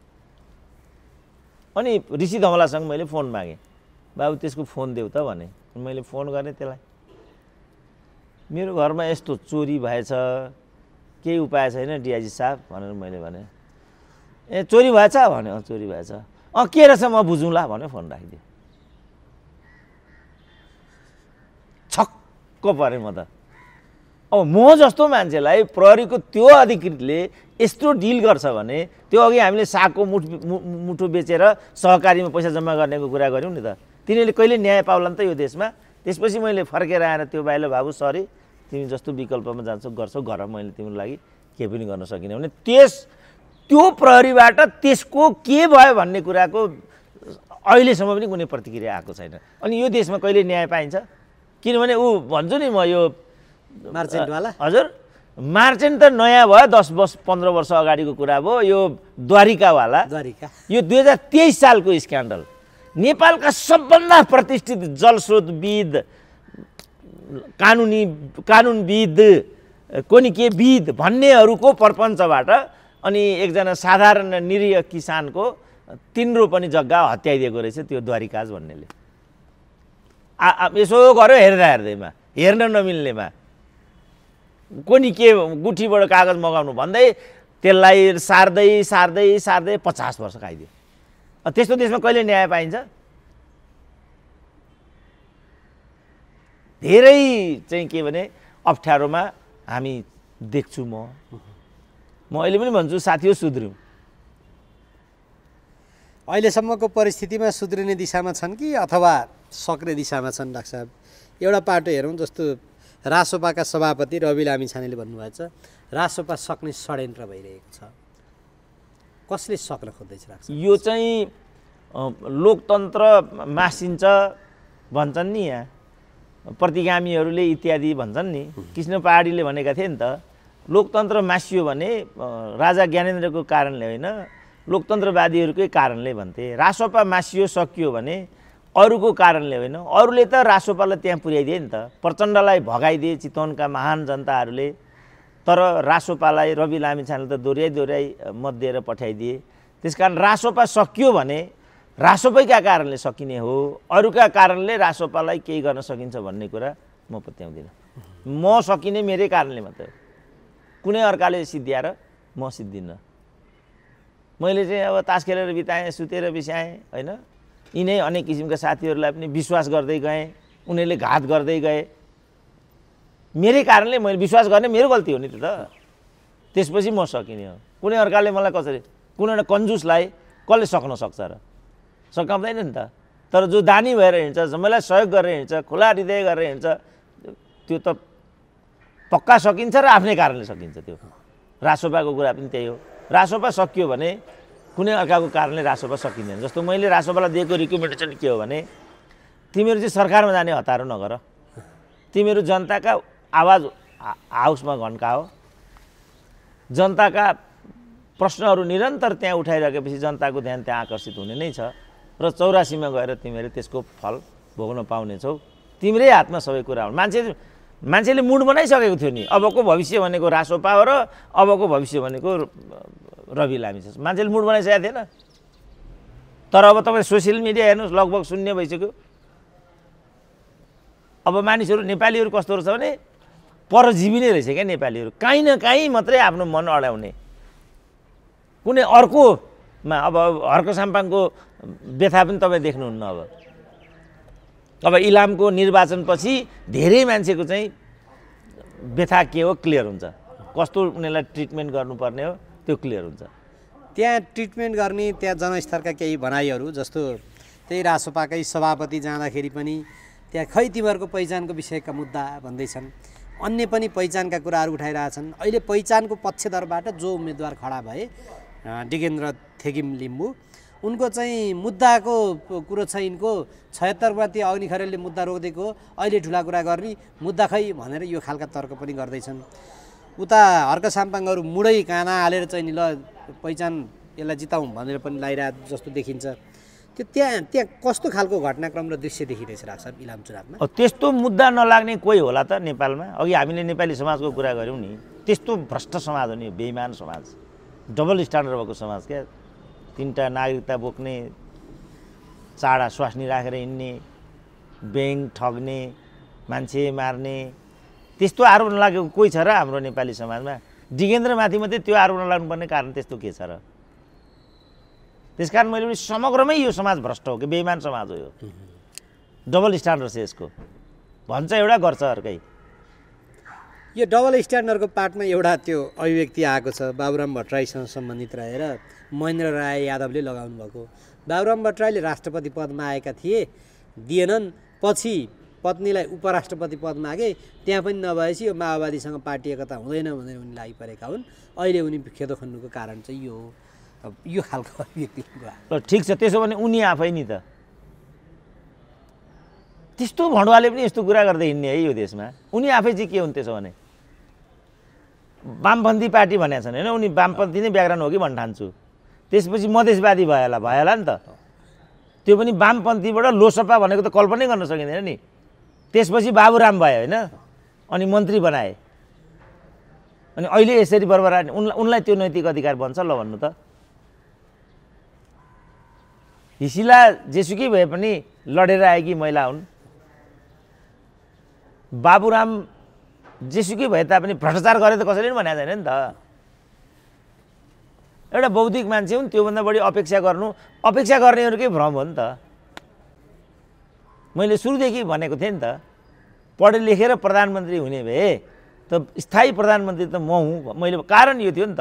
अनि ऋषि धमलासँग मैले फोन मागेँ, बाबु त्यसको फोन देऊ त भने। मैले फोन गरेँ त्यसलाई, मेरो घरमा यस्तो चोरी भएछ, केही उपाय छैन डिआइजी साहब भनेर मैले भने। ए चोरी भएछ भन्यो, चोरी भएछ, के रहेछ म बुझौँला भन्यो, फोन राखिदियो। छक्क परेँ म त। अब म जस्तो मान्छेलाई प्रहरीको त्यो अधिकृतले यस्तो डिल गर्छ भने त्यो अघि हामीले सागको मुठो बेचेर सहकारीमा पैसा जम्मा गर्नेको कुरा गऱ्यौँ नि त, तिनीहरूले कहिले न्याय पाउला नि त यो देशमा। त्यसपछि मैले फर्केर आएर त्यो भाइले बाबु सरी तिमी जस्तो विकल्पमा जान्छौ गर्छौ गर, मैले तिम्रो लागि केही पनि गर्न सकिनँ भने त्यो प्रहरीबाट त्यसको के भयो भन्ने कुराको अहिलेसम्म पनि कुनै प्रतिक्रिया आएको छैन। अनि यो देशमा कहिले न्याय पाइन्छ? किनभने ऊ भन्छु नि म यो मार्चेन्टवाला, हजुर मार्चेन्ट त नयाँ भयो, 10-15 वर्ष अगाडिको कुरा भयो। यो द्वारिका, यो 2023 सालको स्क्यान्डल। नेपालका सबभन्दा प्रतिष्ठित जलस्रोतविद, कानुनविद, कोनि के विद भन्नेहरूको प्रपञ्चबाट अनि एकजना साधारण निरीह किसानको 3 रोपनी जग्गा हत्याइदिएको रहेछ त्यो द्वारिकाज भन्नेले। यसो गर्यो हेर्दैमा, हेर्न नमिल्नेमा कोनि के गुठीबाट कागज मगाउनु भन्दै त्यसलाई सार्दै 50 वर्ष खाइदियो। त्यस्तो देशमा कहिले न्याय पाइन्छ? धेरै चाहिँ के भने अप्ठ्यारोमा हामी देख्छु म अहिले पनि भन्छु साथी हो सुध्रिउँ। अहिलेसम्मको परिस्थितिमा सुध्रिने दिशामा छन् कि अथवा सक्ने दिशामा छन्? डाक्टर साहब एउटा पाटो हेरौँ, जस्तो रासोपाका सभापति रवि लामिछानेले भन्नुभएको छ रासोपा सक्ने षड्यन्त्र भइरहेको छ। कसले सक्न खोज्दैछ? यो चाहिँ लोकतन्त्र मासिन्छ भन्छन् नि, यहाँ प्रतिगामीहरूले इत्यादि भन्छन् नि। कृष्ण पहाडीले भनेका थिए नि त, लोकतन्त्र मासियो भने राजा ज्ञानेन्द्रको कारणले होइन, लोकतन्त्रवादीहरूकै कारणले भन्थे। रासोपा मासियो सकियो भने अरूको कारणले होइन, अरूले त रासोपालाई त्यहाँ पुर्याइदिए नि त, प्रचण्डलाई भगाइदिए चितवनका महान जनताहरूले। तर रासोपालाई रवि लामिछानेले त दोहोऱ्याइ मत दिएर पठाइदिए। त्यसकारण रासोपा सकियो भने रासोपैका कारणले सकिने हो, अरूका कारणले रासोपालाई केही गर्न सकिन्छ भन्ने कुरा म पत्याउँदिनँ। म सकिने मेरै कारणले मात्रै हो, कुनै अर्काले सिद्ध्याएर म सिद्धिन्न। मैले चाहिँ अब तास खेलेर बिताएँ, सुतेर बिसाएँ होइन, यिनै अनेक किसिमका साथीहरूलाई पनि विश्वास गर्दै गएँ, उनीहरूले घात गर्दै गए। मेरै कारणले मैले विश्वास गर्ने मेरो गल्ती हो नि त। त्यसपछि म सकिने हो। कुनै अर्काले मलाई कसरी, कुनै एउटा कन्जुसलाई कसले सक्न सक्छ र? सकाउँदैन नि त। तर जो दानी भएर हिँड्छ, सबैलाई सहयोग गरेर हिँड्छ, खुला हृदय गरेर हिँड्छ, त्यो त पक्का सकिन्छ र आफ्नै कारणले सकिन्छ। त्यो रासोपाको कुरा पनि त्यही हो। रासोपा सकियो भने कुनै अर्काको कारणले रासोपा सकिँदैन। जस्तो मैले रासोपालाई दिएको रिकमेन्डेसन के हो भने तिमीहरू चाहिँ सरकारमा जाने हतारो नगर, तिमीहरू जनताका आवाज हाउसमा घन्काओ, जनताका प्रश्नहरू निरन्तर त्यहाँ उठाइरहेपछि जनताको ध्यान त्यहाँ आकर्षित हुने नै छ र 84मा गएर तिमीहरूले त्यसको फल भोग्न पाउनेछौ। तिम्रै हातमा सबै कुरा हो। मान्छेले मुड बनाइसकेको थियो नि, अबको भविष्य भनेको रासोपा हो र अबको भविष्य भनेको रवि लामिछाने। मान्छेले मुड बनाइसकेको थिएन। तर अब तपाईँ सोसियल मिडिया हेर्नुहोस्, लगभग शून्य भइसक्यो। अब मानिसहरू, नेपालीहरू कस्तो रहेछ भने परजीवी नै रहेछ क्या नेपालीहरू। काहीँ न काहीँ मात्रै आफ्नो मन अडाउने, कुनै अर्कोमा। अब हर्क साम्पाङको व्यथा पनि तपाईँ देख्नुहुन्न। अब इलामको निर्वाचनपछि धेरै मान्छेको चाहिँ व्यथा के हो क्लियर हुन्छ, कस्तो उनीहरूलाई ट्रिटमेन्ट गर्नुपर्ने हो त्यो क्लियर हुन्छ। त्यहाँ ट्रिटमेन्ट गर्ने त्यहाँ जनस्तरका केही भनाइहरू, जस्तो त्यही रासोपाकै सभापति जाँदाखेरि पनि त्यहाँ खै तिमीहरूको पहिचानको विषयका मुद्दा भन्दैछन्, अन्य पनि पहिचानका कुराहरू उठाइरहेछन्। अहिले पहिचानको पक्षधरबाट जो उम्मेदवार खडा भए डिगेन्द्र थेगिम लिम्बू, उनको चाहिँ मुद्दाको कुरो छ यिनको 76 अग्नि खरेलले मुद्दा रोकिदिएको अहिले ठुला कुरा गर्ने मुद्दा खै भनेर यो खालका तर्क पनि गर्दैछन्। उता हर्क साम्पाङहरू मुडै काना हालेर चाहिँ नि ल पहिचान यसलाई जिताउँ भनेर पनि लागिरहेको जस्तो देखिन्छ। त्यो त्यहाँ कस्तो खालको घटनाक्रम र दृश्य देखिरहेछ राख्छ इलाम चुनावमा? त्यस्तो मुद्दा नलाग्ने कोही होला त नेपालमा? अघि हामीले नेपाली समाजको कुरा गऱ्यौँ नि, त्यस्तो भ्रष्ट समाज हो नि, बेइमान समाज, डबल स्ट्यान्डर्ड भएको समाज क्या। 3टा नागरिकता बोक्ने, चाडा स्वास्नी राखेर हिँड्ने, ब्याङ्क ठग्ने, मान्छे मार्ने, त्यस्तो आरोप नलागेको कोही छ र हाम्रो नेपाली समाजमा? डिगेन्द्रमाथि मात्रै त्यो आरोप नलाग्नुपर्ने कारण त्यस्तो के छ र? त्यसकारण मैले पनि समग्रमै यो समाज भ्रष्ट हो कि बेइमान समाज हो, यो डबल स्ट्यान्डर्ड छ यसको। भन्छ एउटा गर्छ अर्कै। यो डबल स्ट्यान्डर्डको पार्टमा एउटा त्यो अभिव्यक्ति आएको छ बाबुराम भट्टराईसँग सम्बन्धित रहेर महेन्द्र राय यादवले लगाउनु भएको। बाबुराम भट्टराईले राष्ट्रपति पदमा आएका थिए, दिएनन्, पछि पत्नीलाई उपराष्ट्रपति पद मागे, त्यहाँ पनि नभएपछि यो माओवादीसँग पार्टी एकता हुँदैन भनेर उनी लागिपरेका हुन्। अहिले उनी खेदो खन्नुको कारण चाहिँ यो हो। यो खालको अभिव्यक्ति ठिक छ, त्यसो भने उनी आफै नि त त्यस्तो भण्डवाले पनि यस्तो कुरा गर्दै हिँड्ने है यो देशमा? उनी आफै चाहिँ के हुन् त्यसो भने? वामपन्थी पार्टी भनेका छन् होइन, उनी वामपन्थी नै ब्याकग्राउन्ड हो कि भन्न ठान्छु। त्यसपछि मधेसवादी भयो होला नि त। त्यो पनि वामपन्थीबाट लोसपा भनेको त कल्पनै गर्न सकिँदैन नि। त्यसपछि बाबुराम भयो होइन, अनि मन्त्री बनाए, अनि अहिले यसरी बरबरानी उनलाई त्यो नैतिक अधिकार बन्छ ल भन्नु त? हिसिला जेसुकै भए पनि लडेर आएकी महिला हुन्। बाबुराम जेसुकै भए तापनि भ्रष्टाचार गरे त कसैले पनि भनेको छैन नि त। एउटा बौद्धिक मान्छे हुन्, त्योभन्दा बढी अपेक्षा गर्नेहरूकै भ्रम हो नि त। मैले सुरुदेखि भनेको थिएँ नि त, पढे लेखेर प्रधानमन्त्री हुने भए त स्थायी प्रधानमन्त्री त म हुँ। मैले कारण यो थियो नि त।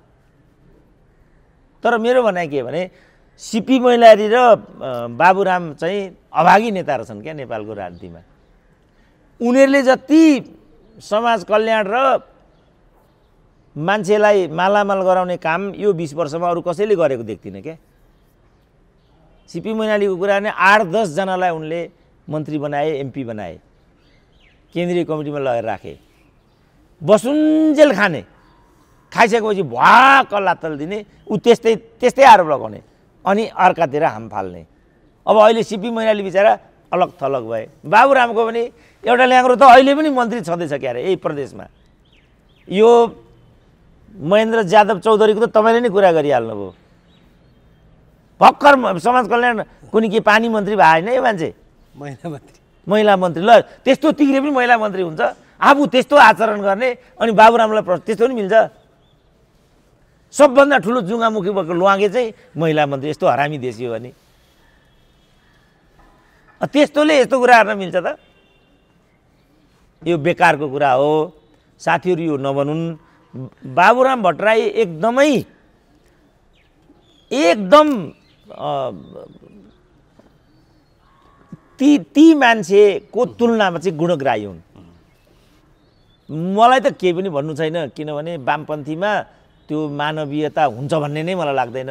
तर मेरो भनाइ के भने सिपी मैलारी र बाबुराम चाहिँ अभागी नेता रहेछन् क्या नेपालको राजनीतिमा। उनीहरूले जति समाज कल्याण र मान्छेलाई मालामाल गराउने काम यो 20 वर्षमा अरू कसैले गरेको देख्दिनँ क्या। सिपी मैनालीको कुरा भने 8-10 जनालाई उनले मन्त्री बनाए, एमपी बनाए, केन्द्रीय कमिटीमा लगेर राखे, बसुन्जेल खाने, खाइसकेपछि भ्वाक्क लात्तल दिने, ऊ त्यस्तै आरोप लगाउने, अनि अर्कातिर हाम फाल्ने। अब अहिले सिपी मैनाली बिचरा अलग थलग भए। बाबुरामको पनि एउटा ल्याङ्ग्रो त अहिले पनि मन्त्री छँदैछ क्या अरे यही प्रदेशमा। यो महेन्द्र यादव चौधरीको त तपाईँले नै कुरा गरिहाल्नुभयो। भर्खर समाज कल्याण कुनै के पानी मन्त्री भए होइन यो मान्छे? महिला मन्त्री। ल त्यस्तो तिग्रे पनि महिला मन्त्री हुन्छ? आफू त्यस्तो आचरण गर्ने अनि बाबुरामलाई त्यस्तो पनि मिल्छ? सबभन्दा ठुलो जुङ्गामुखी भएको लुवाङ्गे चाहिँ महिला मन्त्री। यस्तो हरामी देशी हो भने त्यस्तोले यस्तो कुरा गर्न मिल्छ त? यो बेकारको कुरा हो साथीहरू, यो नबनुन्। बाबुराम भट्टराई एकदम ती मान्छेको तुलनामा चाहिँ गुणग्राही हुन्। मलाई त केही पनि भन्नु छैन, किनभने वामपन्थीमा त्यो मानवीयता हुन्छ भन्ने नै मलाई लाग्दैन।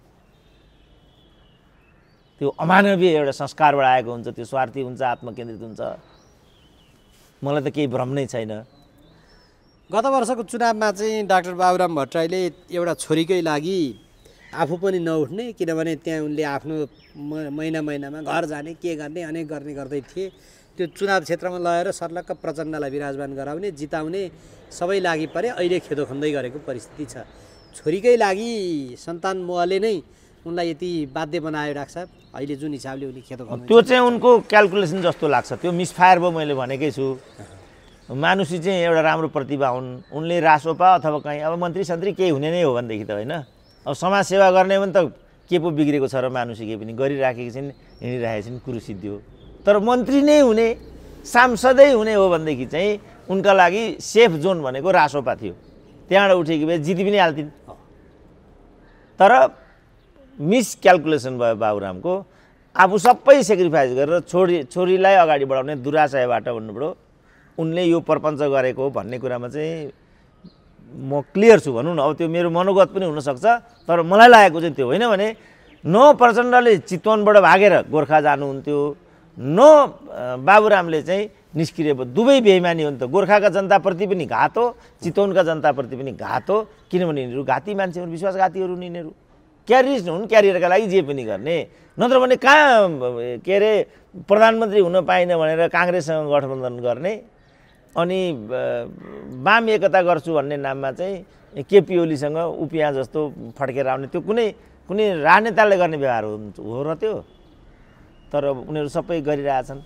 त्यो अमानवीय एउटा संस्कारबाट आएको हुन्छ, त्यो स्वार्थी हुन्छ, आत्मकेन्द्रित हुन्छ। मलाई त केही भ्रम नै छैन। गत वर्षको चुनावमा चाहिँ डाक्टर बाबुराम भट्टराईले एउटा छोरीकै लागि आफू पनि नउठ्ने, किनभने त्यहाँ उनले आफ्नो महिनामा घर जाने, के गर्ने, अनेक गर्ने गर्दै थिए। त्यो चुनाव क्षेत्रमा लगेर सर्लक्क प्रचण्डलाई विराजमान गराउने, जिताउने सबै लागि परे। अहिले खेदो खन्दै गरेको परिस्थिति छ। छोरीकै लागि सन्तान मोहले नै उनलाई यति बाध्य बनायो डाक्टर साहब। अहिले जुन हिसाबले उनी खेदो खन्दै, त्यो चाहिँ उनको क्यालकुलेसन जस्तो लाग्छ। त्यो मिसफायर भयो, मैले भनेकै छु। मानुषी चाहिँ एउटा राम्रो प्रतिभा हुन्। उनले रासोपा अथवा कहीँ अब मन्त्री सन्त्री केही हुने नै हो भनेदेखि त होइन। अब समाजसेवा गर्ने भने त के पो बिग्रेको छ र? मानुषी केही पनि गरिराखेकी छिन्, हिँडिराखेकी छिन्, कुरो सिद्धियो। तर मन्त्री नै हुने, सांसदै हुने हो भनेदेखि चाहिँ उनका लागि सेफ जोन भनेको रासोपा थियो। त्यहाँबाट उठेकी भए जिति पनि हाल्थिन्। तर मिसक्यालकुलेसन भयो बाबुरामको। आफू सबै सेक्रिफाइस गरेर छोरीलाई अगाडि बढाउने दुराशयबाट भन्नुपऱ्यो उनले यो प्रपञ्च गरेको हो भन्ने कुरामा चाहिँ म क्लियर छु भनौँ न। अब त्यो मेरो मनोगत पनि हुनसक्छ, तर मलाई लागेको चाहिँ त्यो होइन भने न प्रचण्डले चितवनबाट भागेर गोर्खा जानुहुन्थ्यो, न बाबुरामले चाहिँ निस्किरे भयो। दुवै बेइमानी हो नि त। गोर्खाका जनताप्रति पनि घात हो, चितवनका जनताप्रति पनि घात हो, किनभने यिनीहरू घाती मान्छेहरू, विश्वासघातीहरू नि यिनीहरू। क्यारियर्स हुन्, क्यारियरका लागि जे पनि गर्ने, नत्र भने कहाँ के अरे प्रधानमन्त्री हुन पाइन भनेर काङ्ग्रेससँग गठबन्धन गर्ने अनि वाम एकता गर्छु भन्ने नाममा चाहिँ केपी ओलीसँग उपियाँ जस्तो फड्केर आउने, त्यो कुनै राजनेताले गर्ने व्यवहार हो र त्यो? तर उनीहरू सबै गरिरहेछन्।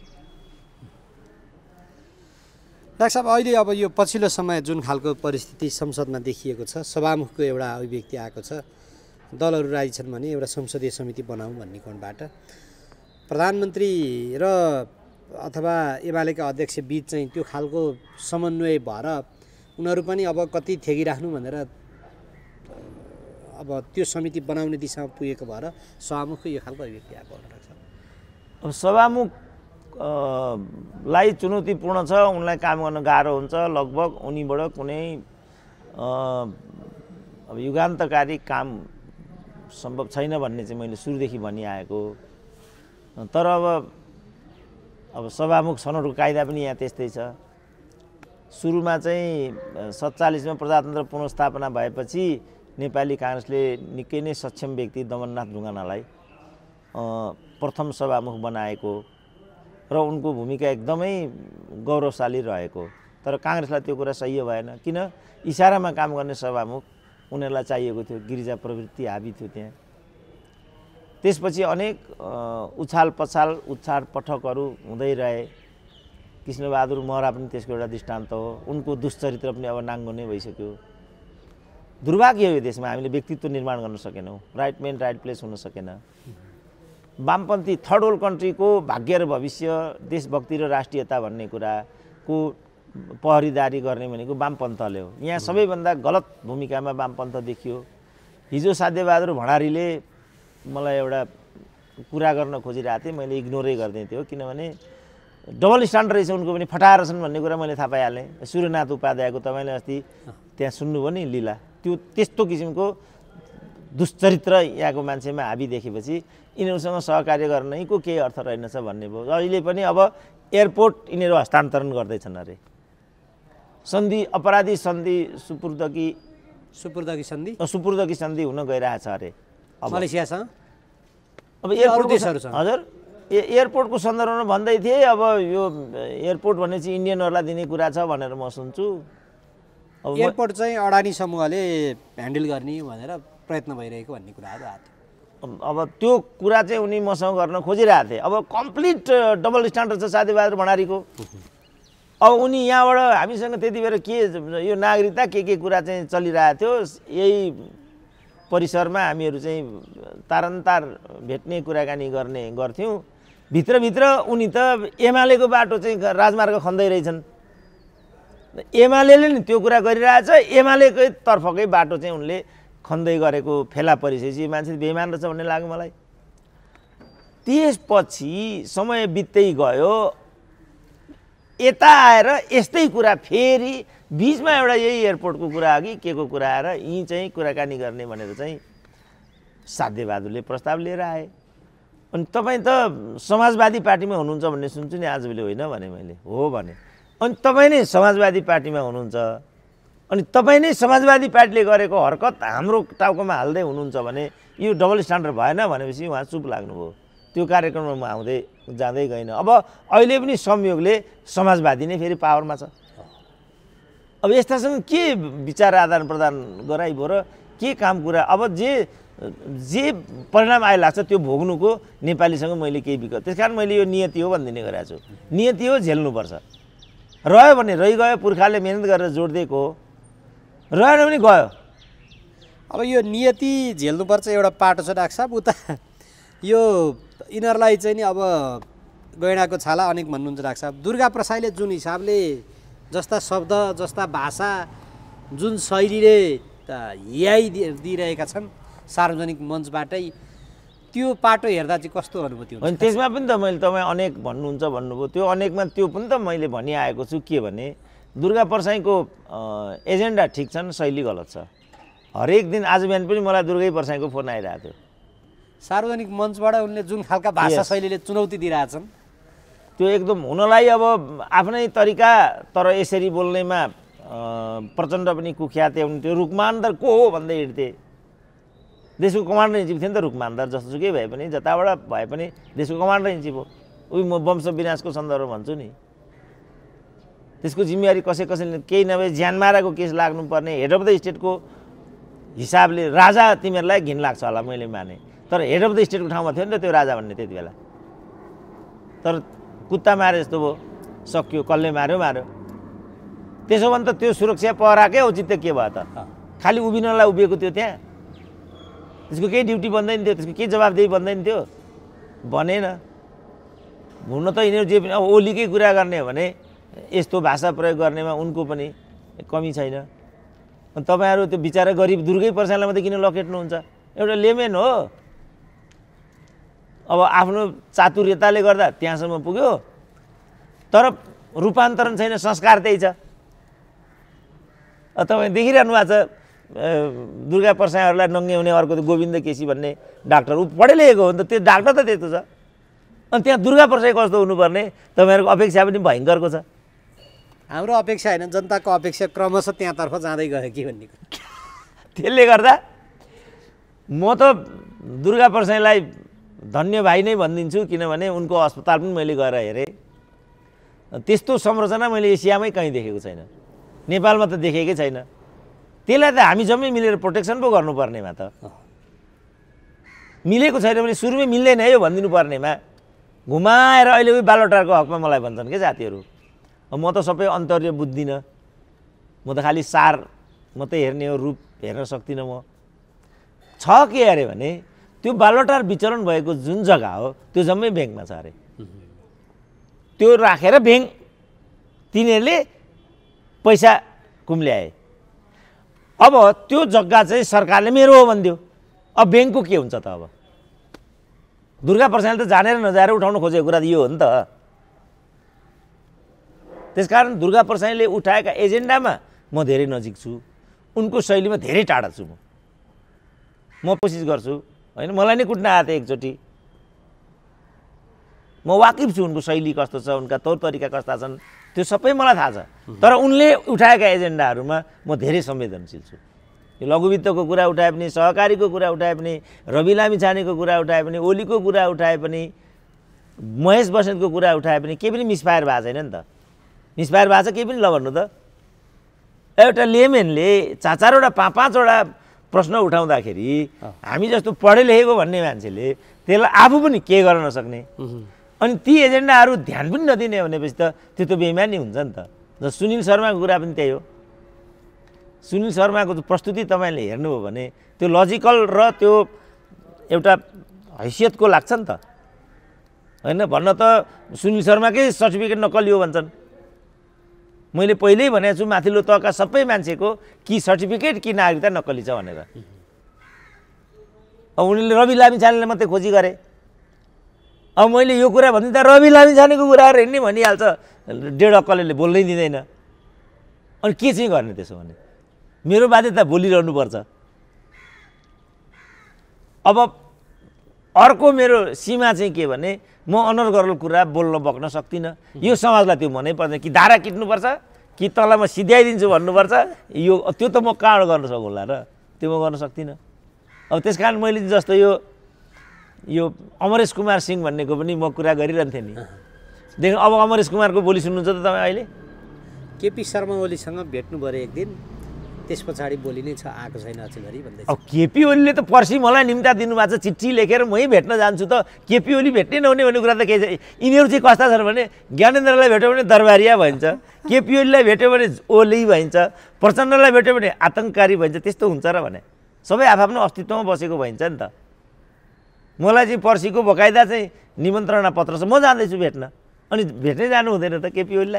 डाक्टर साहब, अहिले अब यो पछिल्लो समय जुन खालको परिस्थिति संसदमा देखिएको छ, सभामुखको एउटा अभिव्यक्ति आएको छ, दलहरू राजी छन् भने एउटा संसदीय समिति बनाऊँ भन्ने कोणबाट प्रधानमन्त्री र अथवा एमालेका अध्यक्ष बीच चाहिँ त्यो खालको समन्वय भएर उनीहरू पनि अब कति थेगिराख्नु भनेर अब त्यो समिति बनाउने दिशामा पुगेको भएर सभामुखको यो खालको अभिव्यक्ति आएको हुन्छ। अब सभामुख लाई चुनौतीपूर्ण छ, उनलाई काम गर्न गाह्रो हुन्छ। लगभग उनीबाट कुनै अब युगान्तकारी काम सम्भव छैन भन्ने चाहिँ मैले सुरुदेखि भनिआएको। तर अब सभामुख छनौटको कायदा पनि यहाँ त्यस्तै छ। सुरुमा चाहिँ 47 मा प्रजातन्त्र पुनर्स्थापना भएपछि नेपाली काङ्ग्रेसले निकै नै सक्षम व्यक्ति दमननाथ ढुङ्गानालाई प्रथम सभामुख बनाएको र उनको भूमिका एकदमै गौरवशाली रहेको। तर काङ्ग्रेसलाई त्यो कुरा सही भएन, किन इसारामा काम गर्ने सभामुख उनीहरूलाई चाहिएको थियो। गिरिजा प्रवृत्ति हाबी थियो त्यहाँ। त्यसपछि अनेक उछाल पठकहरू हुँदै रहे। कृष्णबहादुर महरा पनि त्यसको एउटा दृष्टान्त हो। उनको दुश्चरित्र पनि अब नाङ्गो नै भइसक्यो। दुर्भाग्य हो यो देशमा, हामीले व्यक्तित्व निर्माण गर्न सकेनौँ। राइट म्यान राइट प्लेस हुन सकेन। वामपन्थी थर्ड वर्ल्ड कन्ट्रीको भाग्य र भविष्य, देशभक्ति र राष्ट्रियता भन्ने कुराको पहरेदारी गर्ने भनेको वामपन्थले हो। यहाँ सबैभन्दा गलत भूमिकामा वामपन्थ देखियो। हिजो साध्यबहादुर भण्डारीले मलाई एउटा कुरा गर्न खोजिरहेको थिएँ, मैले इग्नोरै गरिदिएको थियो, किनभने डबल स्ट्यान्डर्ड रहेछ उनको पनि, फटाएर छन् भन्ने कुरा मैले थाहा पाइहालेँ। सूर्यनाथ उपाध्यायको तपाईँले अस्ति त्यहाँ सुन्नुभयो नि लीला, त्यो त्यस्तो किसिमको दुश्चरित्र यहाँको मान्छेमा हाबी देखेपछि यिनीहरूसँग सहकार्य गर्नको केही अर्थ रहेनछ भन्ने भयो। अहिले पनि अब एयरपोर्ट यिनीहरू हस्तान्तरण गर्दैछन् अरे। सन्धि अपराधी सन्धि सुपुर्दकी सन्धि हुन गइरहेछ अरे मलेसियासँग। अब एयरपोर्ट हजुर एयरपोर्टको सन्दर्भमा भन्दै थिए। अब यो एयरपोर्ट भने चाहिँ इन्डियनहरूलाई दिने कुरा छ भनेर म सुन्छु। अब एयरपोर्ट चाहिँ अडानी समूहले ह्यान्डल गर्ने भनेर प्रयत्न भइरहेको भन्ने कुराहरू आएको थियो। अब त्यो कुरा चाहिँ उनी मसँग गर्न खोजिरहेको थिए। अब कम्प्लिट डबल स्ट्यान्डर्ड छ साध्यबहादुर भण्डारीको। अब उनी यहाँबाट हामीसँग त्यति बेर के यो नागरिकता के कुरा चाहिँ चलिरहेको थियो, यही परिसरमा हामीहरू चाहिँ तारन्तार भेट्ने कुराकानी गर्थ्यौँ। भित्रभित्र उनी त एमालेको बाटो चाहिँ राजमार्ग खन्दै रहेछन्। एमाले नि त्यो कुरा गरिरहेछ, एमालेकै तर्फकै बाटो चाहिँ उनले खन्दै गरेको फेला परिसकेपछि मान्छे बेइमान रहेछ भन्ने लाग्यो मलाई। त्यसपछि समय बित्दै गयो, यता आएर यस्तै कुरा फेरि बिचमा एउटा यही एयरपोर्टको कुरा अघि के को कुरा आएर यहीँ चाहिँ कुराकानी गर्ने भनेर चाहिँ साध्यबहादुरले प्रस्ताव लिएर आए। अनि तपाईँ त समाजवादी पार्टीमा हुनुहुन्छ भन्ने सुन्छु नि आजभोलि, होइन भने मैले हो भने। अनि तपाईँ नै समाजवादी पार्टीमा हुनुहुन्छ, अनि तपाईँ नै समाजवादी पार्टीले गरेको हरकत हाम्रो टाउकोमा हाल्दै हुनुहुन्छ भने यो डबल स्ट्यान्डर्ड भएन भनेपछि उहाँ चुप लाग्नुभयो। त्यो कार्यक्रममा म आउँदै जाँदै गइनँ। अब अहिले पनि संयोगले समाजवादी नै फेरि पावरमा छ। अब यस्तासँग के विचार आदान प्रदान गराइभयो र के काम कुरा। अब जे परिणाम आइलाग्छ त्यो भोग्नुको नेपालीसँग मैले केही विकल्प, त्यस कारण मैले यो नियति हो भनिदिने गरेको छु। नियति हो, झेल्नुपर्छ। रह्यो भने रहिगयो, पुर्खाले मेहनत गरेर जोडिदिएको हो, रहेन भने गयो। अब यो नियति झेल्नुपर्छ एउटा पाटो छ डाक्टर साहब। उता यो यिनीहरूलाई चाहिँ नि अब गैँडाको छाला अनेक भन्नुहुन्छ डाक्टर साहब। दुर्गा प्रसाईले जुन हिसाबले जस्ता शब्द, जस्ता भाषा, जुन शैलीले दिइरहेका छन् सार्वजनिक मञ्चबाटै, त्यो पाटो हेर्दा चाहिँ कस्तो अनुभूति हुन्छ? अनि त्यसमा पनि त मैले तपाईँ अनेक भन्नुहुन्छ भन्नुभयो, त्यो अनेकमा त्यो पनि त मैले भनिआएको छु के भने दुर्गा प्रसाईको एजेन्डा ठिक छन्, शैली गलत छ। हरेक दिन आज बिहान पनि मलाई दुर्गै प्रसाईको फोन आइरहेको थियो। सार्वजनिक मञ्चबाट उनले जुन खालका भाषा शैलीले चुनौती दिइरहेछन् त्यो एकदम हुनलाई अब आफ्नै तरिका तर यसरी बोल्नेमा प्रचण्ड पनि कुख्याते हुन्थ्यो। रुकमान्दर को हो भन्दै हिँड्थे। देशको कमान्डर इन चिफ थियो नि त रुकमान्दर, जस्तोसुकै भए पनि जताबाट भए पनि देशको कमान्डर इन चिफ हो। उही म वंश विनाशको सन्दर्भ भन्छु नि। त्यसको जिम्मेवारी कसैले केही नभए ज्यान माराको केस लाग्नुपर्ने हेड अफ द स्टेटको हिसाबले राजा तिमीहरूलाई घिन लाग्छ होला मैले माने, तर हेड अफ द स्टेटको ठाउँमा थियो नि त त्यो राजा भन्ने त्यति बेला। तर कुत्ता मारे जस्तो भयो, सक्यो, कसले मार्यो मार्यो। त्यसो भने त त्यो सुरक्षा पहराकै औचित्य के भयो त? खालि उभिनलाई उभिएको थियो त्यहाँ, त्यसको केही ड्युटी बन्दैन थियो, त्यसको केही जवाबदेही बन्दैन थियो, बनेन। हुन त यिनीहरू जे पनि अब ओलीकै कुरा गर्ने हो भने यस्तो भाषा प्रयोग गर्नेमा उनको पनि कमी छैन। अनि तपाईँहरू त्यो बिचारा गरिब दुर्गै पर्सालाई मात्रै किन लखेट्नुहुन्छ? एउटा लेमेन हो, अब आफ्नो चातुर्यताले गर्दा त्यहाँसम्म पुग्यो, तर रूपान्तरण छैन, संस्कार त्यही छ। तपाईँ देखिरहनु भएको छ दुर्गा पर्साईहरूलाई नङ्ग्याउने अर्को त गोविन्द केसी भन्ने डाक्टर, ऊ पढे लेखेको हो नि त, त्यो डाक्टर त त्यस्तो छ। अनि त्यहाँ दुर्गा पर्साई कस्तो हुनुपर्ने तपाईँहरूको अपेक्षा पनि भयङ्करको छ। हाम्रो अपेक्षा होइन, जनताको अपेक्षा क्रमशः त्यहाँतर्फ जाँदै गयो कि भन्ने। त्यसले गर्दा म त दुर्गा पर्साईलाई धन्य भाइ नै भनिदिन्छु, किनभने उनको अस्पताल पनि मैले गएर हेरेँ। त्यस्तो संरचना मैले एसियामै कहीँ देखेको छैन, नेपालमा त देखेकै छैन। त्यसलाई त हामी जम्मै मिलेर प्रोटेक्सन पो गर्नुपर्नेमा त मिलेको छैन भने सुरुमै मिल्दैन है यो भनिदिनु पर्नेमा घुमाएर अहिले उही बालोटारको हकमा मलाई भन्छन् के जातिहरू। म त सबै अन्तर्य बुझ्दिनँ, म त खालि सार मात्रै हेर्ने हो, रूप हेर्न सक्दिनँ। म छ के अरे भने त्यो बालोटार विचरण भएको जुन जग्गा हो त्यो जम्मै ब्याङ्कमा छ अरे। त्यो राखेर ब्याङ्क तिनीहरूले पैसा कुम्ल्याए। अब त्यो जग्गा चाहिँ सरकारले मेरो हो भनिदियो, अब ब्याङ्कको के हुन्छ त? अब दुर्गा पर्साईले त जानेर नजाएर उठाउन खोजेको कुरा यो हो नि त। त्यसकारण दुर्गा पर्साईले उठाएका एजेन्डामा म धेरै नजिक छु, उनको शैलीमा धेरै टाढा छु। म कोसिस गर्छु होइन, मलाई नै कुट्न आएको थियो एकचोटि, म वाकिफ छु उनको शैली कस्तो छ, उनका तौर तरिका कस्ता छन्, त्यो सबै मलाई थाहा छ। तर उनले उठाएका एजेन्डाहरूमा म धेरै संवेदनशील छु। यो लघुवित्तको कुरा उठाए पनि, सहकारीको कुरा उठाए पनि, रवि लामिछानेको कुरा उठाए पनि, ओलीको कुरा उठाए पनि, महेश बस्नेतको कुरा उठाए पनि केही पनि मिसफायर भएको छैन नि त। मिसफायर भएको छ केही पनि ल भन्नु त? एउटा लेमेनले 4-4वटा 5-5वटा प्रश्न उठाउँदाखेरि हामी जस्तो पढे लेखेको भन्ने मान्छेले त्यसलाई आफू पनि के गर्न नसक्ने, अनि ती एजेन्डाहरू ध्यान पनि नदिने भनेपछि त त्यो त बेइमानी हुन्छ नि त। र सुनिल शर्माको कुरा पनि त्यही हो। सुनिल शर्माको प्रस्तुति तपाईँले हेर्नुभयो भने त्यो लजिकल र त्यो एउटा हैसियतको लाग्छ नि त होइन। भन्न त सुनिल शर्माकै सर्टिफिकेट नक्कलियो भन्छन्। मैले पहिल्यै भनेको छु माथिल्लो तहका सबै मान्छेको कि सर्टिफिकेट कि नागरिकता नक्कली छ भनेर। अब उनीहरूले रवि लामिछानेले मात्रै खोजी गरे। अब मैले यो कुरा भनिदिँदा रवि लामिछानेको कुराहरू हिँड्ने भनिहाल्छ, डेढ अक्कलले बोल्नै दिँदैन। अनि के चाहिँ गर्ने त्यसो भने? मेरो बाध्यता बोलिरहनुपर्छ। अब अर्को मेरो सीमा चाहिँ के भने म अनर्गल कुरा बोल्न बक्न सक्दिनँ। यो समाजलाई त्यो मनै पर्दैन कि धारा किट्नुपर्छ कि तँलाई म सिध्याइदिन्छु भन्नुपर्छ, यो त्यो त म कहाँबाट गर्न सकौँला र? त्यो म गर्न सक्दिनँ। अब त्यस कारण मैले जस्तो यो अमरेश कुमार सिंह भन्नेको पनि म कुरा गरिरहन्थेँ नि। देख्नु अब अमरेश कुमारको बोली सुन्नुहुन्छ त तपाईँ अहिले? केपी शर्मा ओलीसँग भेट्नु पऱ्यो एक दिन, त्यस पछाडि बोली नै छ, आएको छैन अचेलभरि भन्दै। अब केपी ओलीले त पर्सि मलाई निम्ता दिनुभएको छ, चिठी लेखेर मै भेट्न जान्छु त। केपी ओली भेट्नै नहुने भन्ने कुरा त केही छ? यिनीहरू चाहिँ कस्ता छन् भने ज्ञानेन्द्रलाई भेट्यो भने दरबारिया भइन्छ, केपी ओलीलाई भेट्यो भने ओली भइन्छ, प्रचण्डलाई भेट्यो भने आतङ्ककारी भइन्छ। त्यस्तो हुन्छ र भने? सबै आफआफ्नो अस्तित्वमा बसेको भइन्छ नि त। मलाई चाहिँ पर्सिको बकाइदा चाहिँ निमन्त्रणा पत्र छ, म जाँदैछु भेट्न, अनि भेट्नै जानु हुँदैन त केपी ओलीलाई?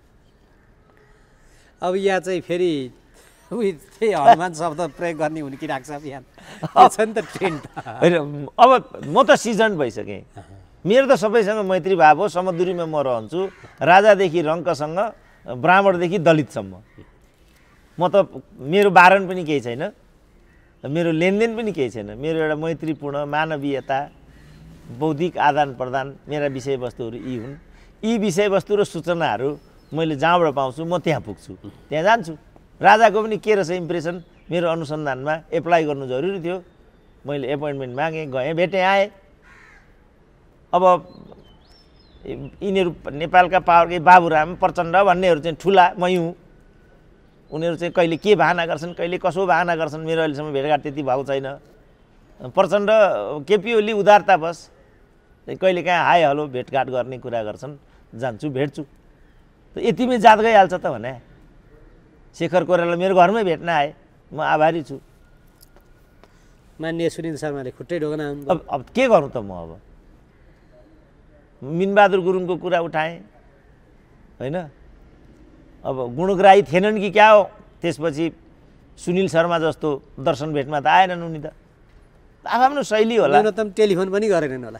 अब यहाँ चाहिँ फेरि त्यही हनुमान शब्द प्रयोग गर्ने हुने कि राख्छ बिहान छ नि त ट्रेन्ड। होइन अब म त सिजन भइसकेँ, मेरो त सबैसँग मैत्री भाव हो, समदुरीमा म रहन्छु, राजादेखि रङ्कसँग ब्राह्मणदेखि दलितसम्म। म त मेरो बारण पनि केही छैन। मेरो लेनदेन पनि केही छैन। मेरो एउटा मैत्रीपूर्ण मानवीयता बौद्धिक आदान प्रदान मेरा विषयवस्तुहरू यी हुन्। यी विषयवस्तु र सूचनाहरू मैले जहाँबाट पाउँछु म त्यहाँ पुग्छु, त्यहाँ जान्छु। राजाको पनि के रहेछ इम्प्रेसन मेरो अनुसन्धानमा एप्लाई गर्नु जरुरी थियो। मैले एपोइन्टमेन्ट मागेँ, गएँ, भेटेँ, आएँ। अब यिनीहरू नेपालका पावरकै बाबुराम प्रचण्ड भन्नेहरू चाहिँ ठुला मै हुँ। उनीहरू चाहिँ कहिले के बहाना गर्छन्, कहिले कसो बहाना गर्छन्, मेरो अहिलेसम्म भेटघाट त्यति भएको छैन। प्रचण्ड केपी ओली उदारता बस कहिले काहीँ हाई हलो भेटघाट गर्ने कुरा गर्छन्, जान्छु, भेट्छु। यतिमै जात गइहाल्छ त भने। शेखर कोइराला मेरो घरमै भेट्न आए, म आभारी छु। मान्य सुनिल शर्माले खुट्टै ढोगन अब के गरौँ त म? अब मिनबहादुर गुरुङको कुरा उठाएँ होइन। अब गुणग्राही थिएनन् कि क्या हो? त्यसपछि सुनिल शर्मा जस्तो दर्शन भेटमा त आएनन् उनी त। आफ्नो शैली होला। न्यूनतम टेलिफोन पनि गरेनन् होला।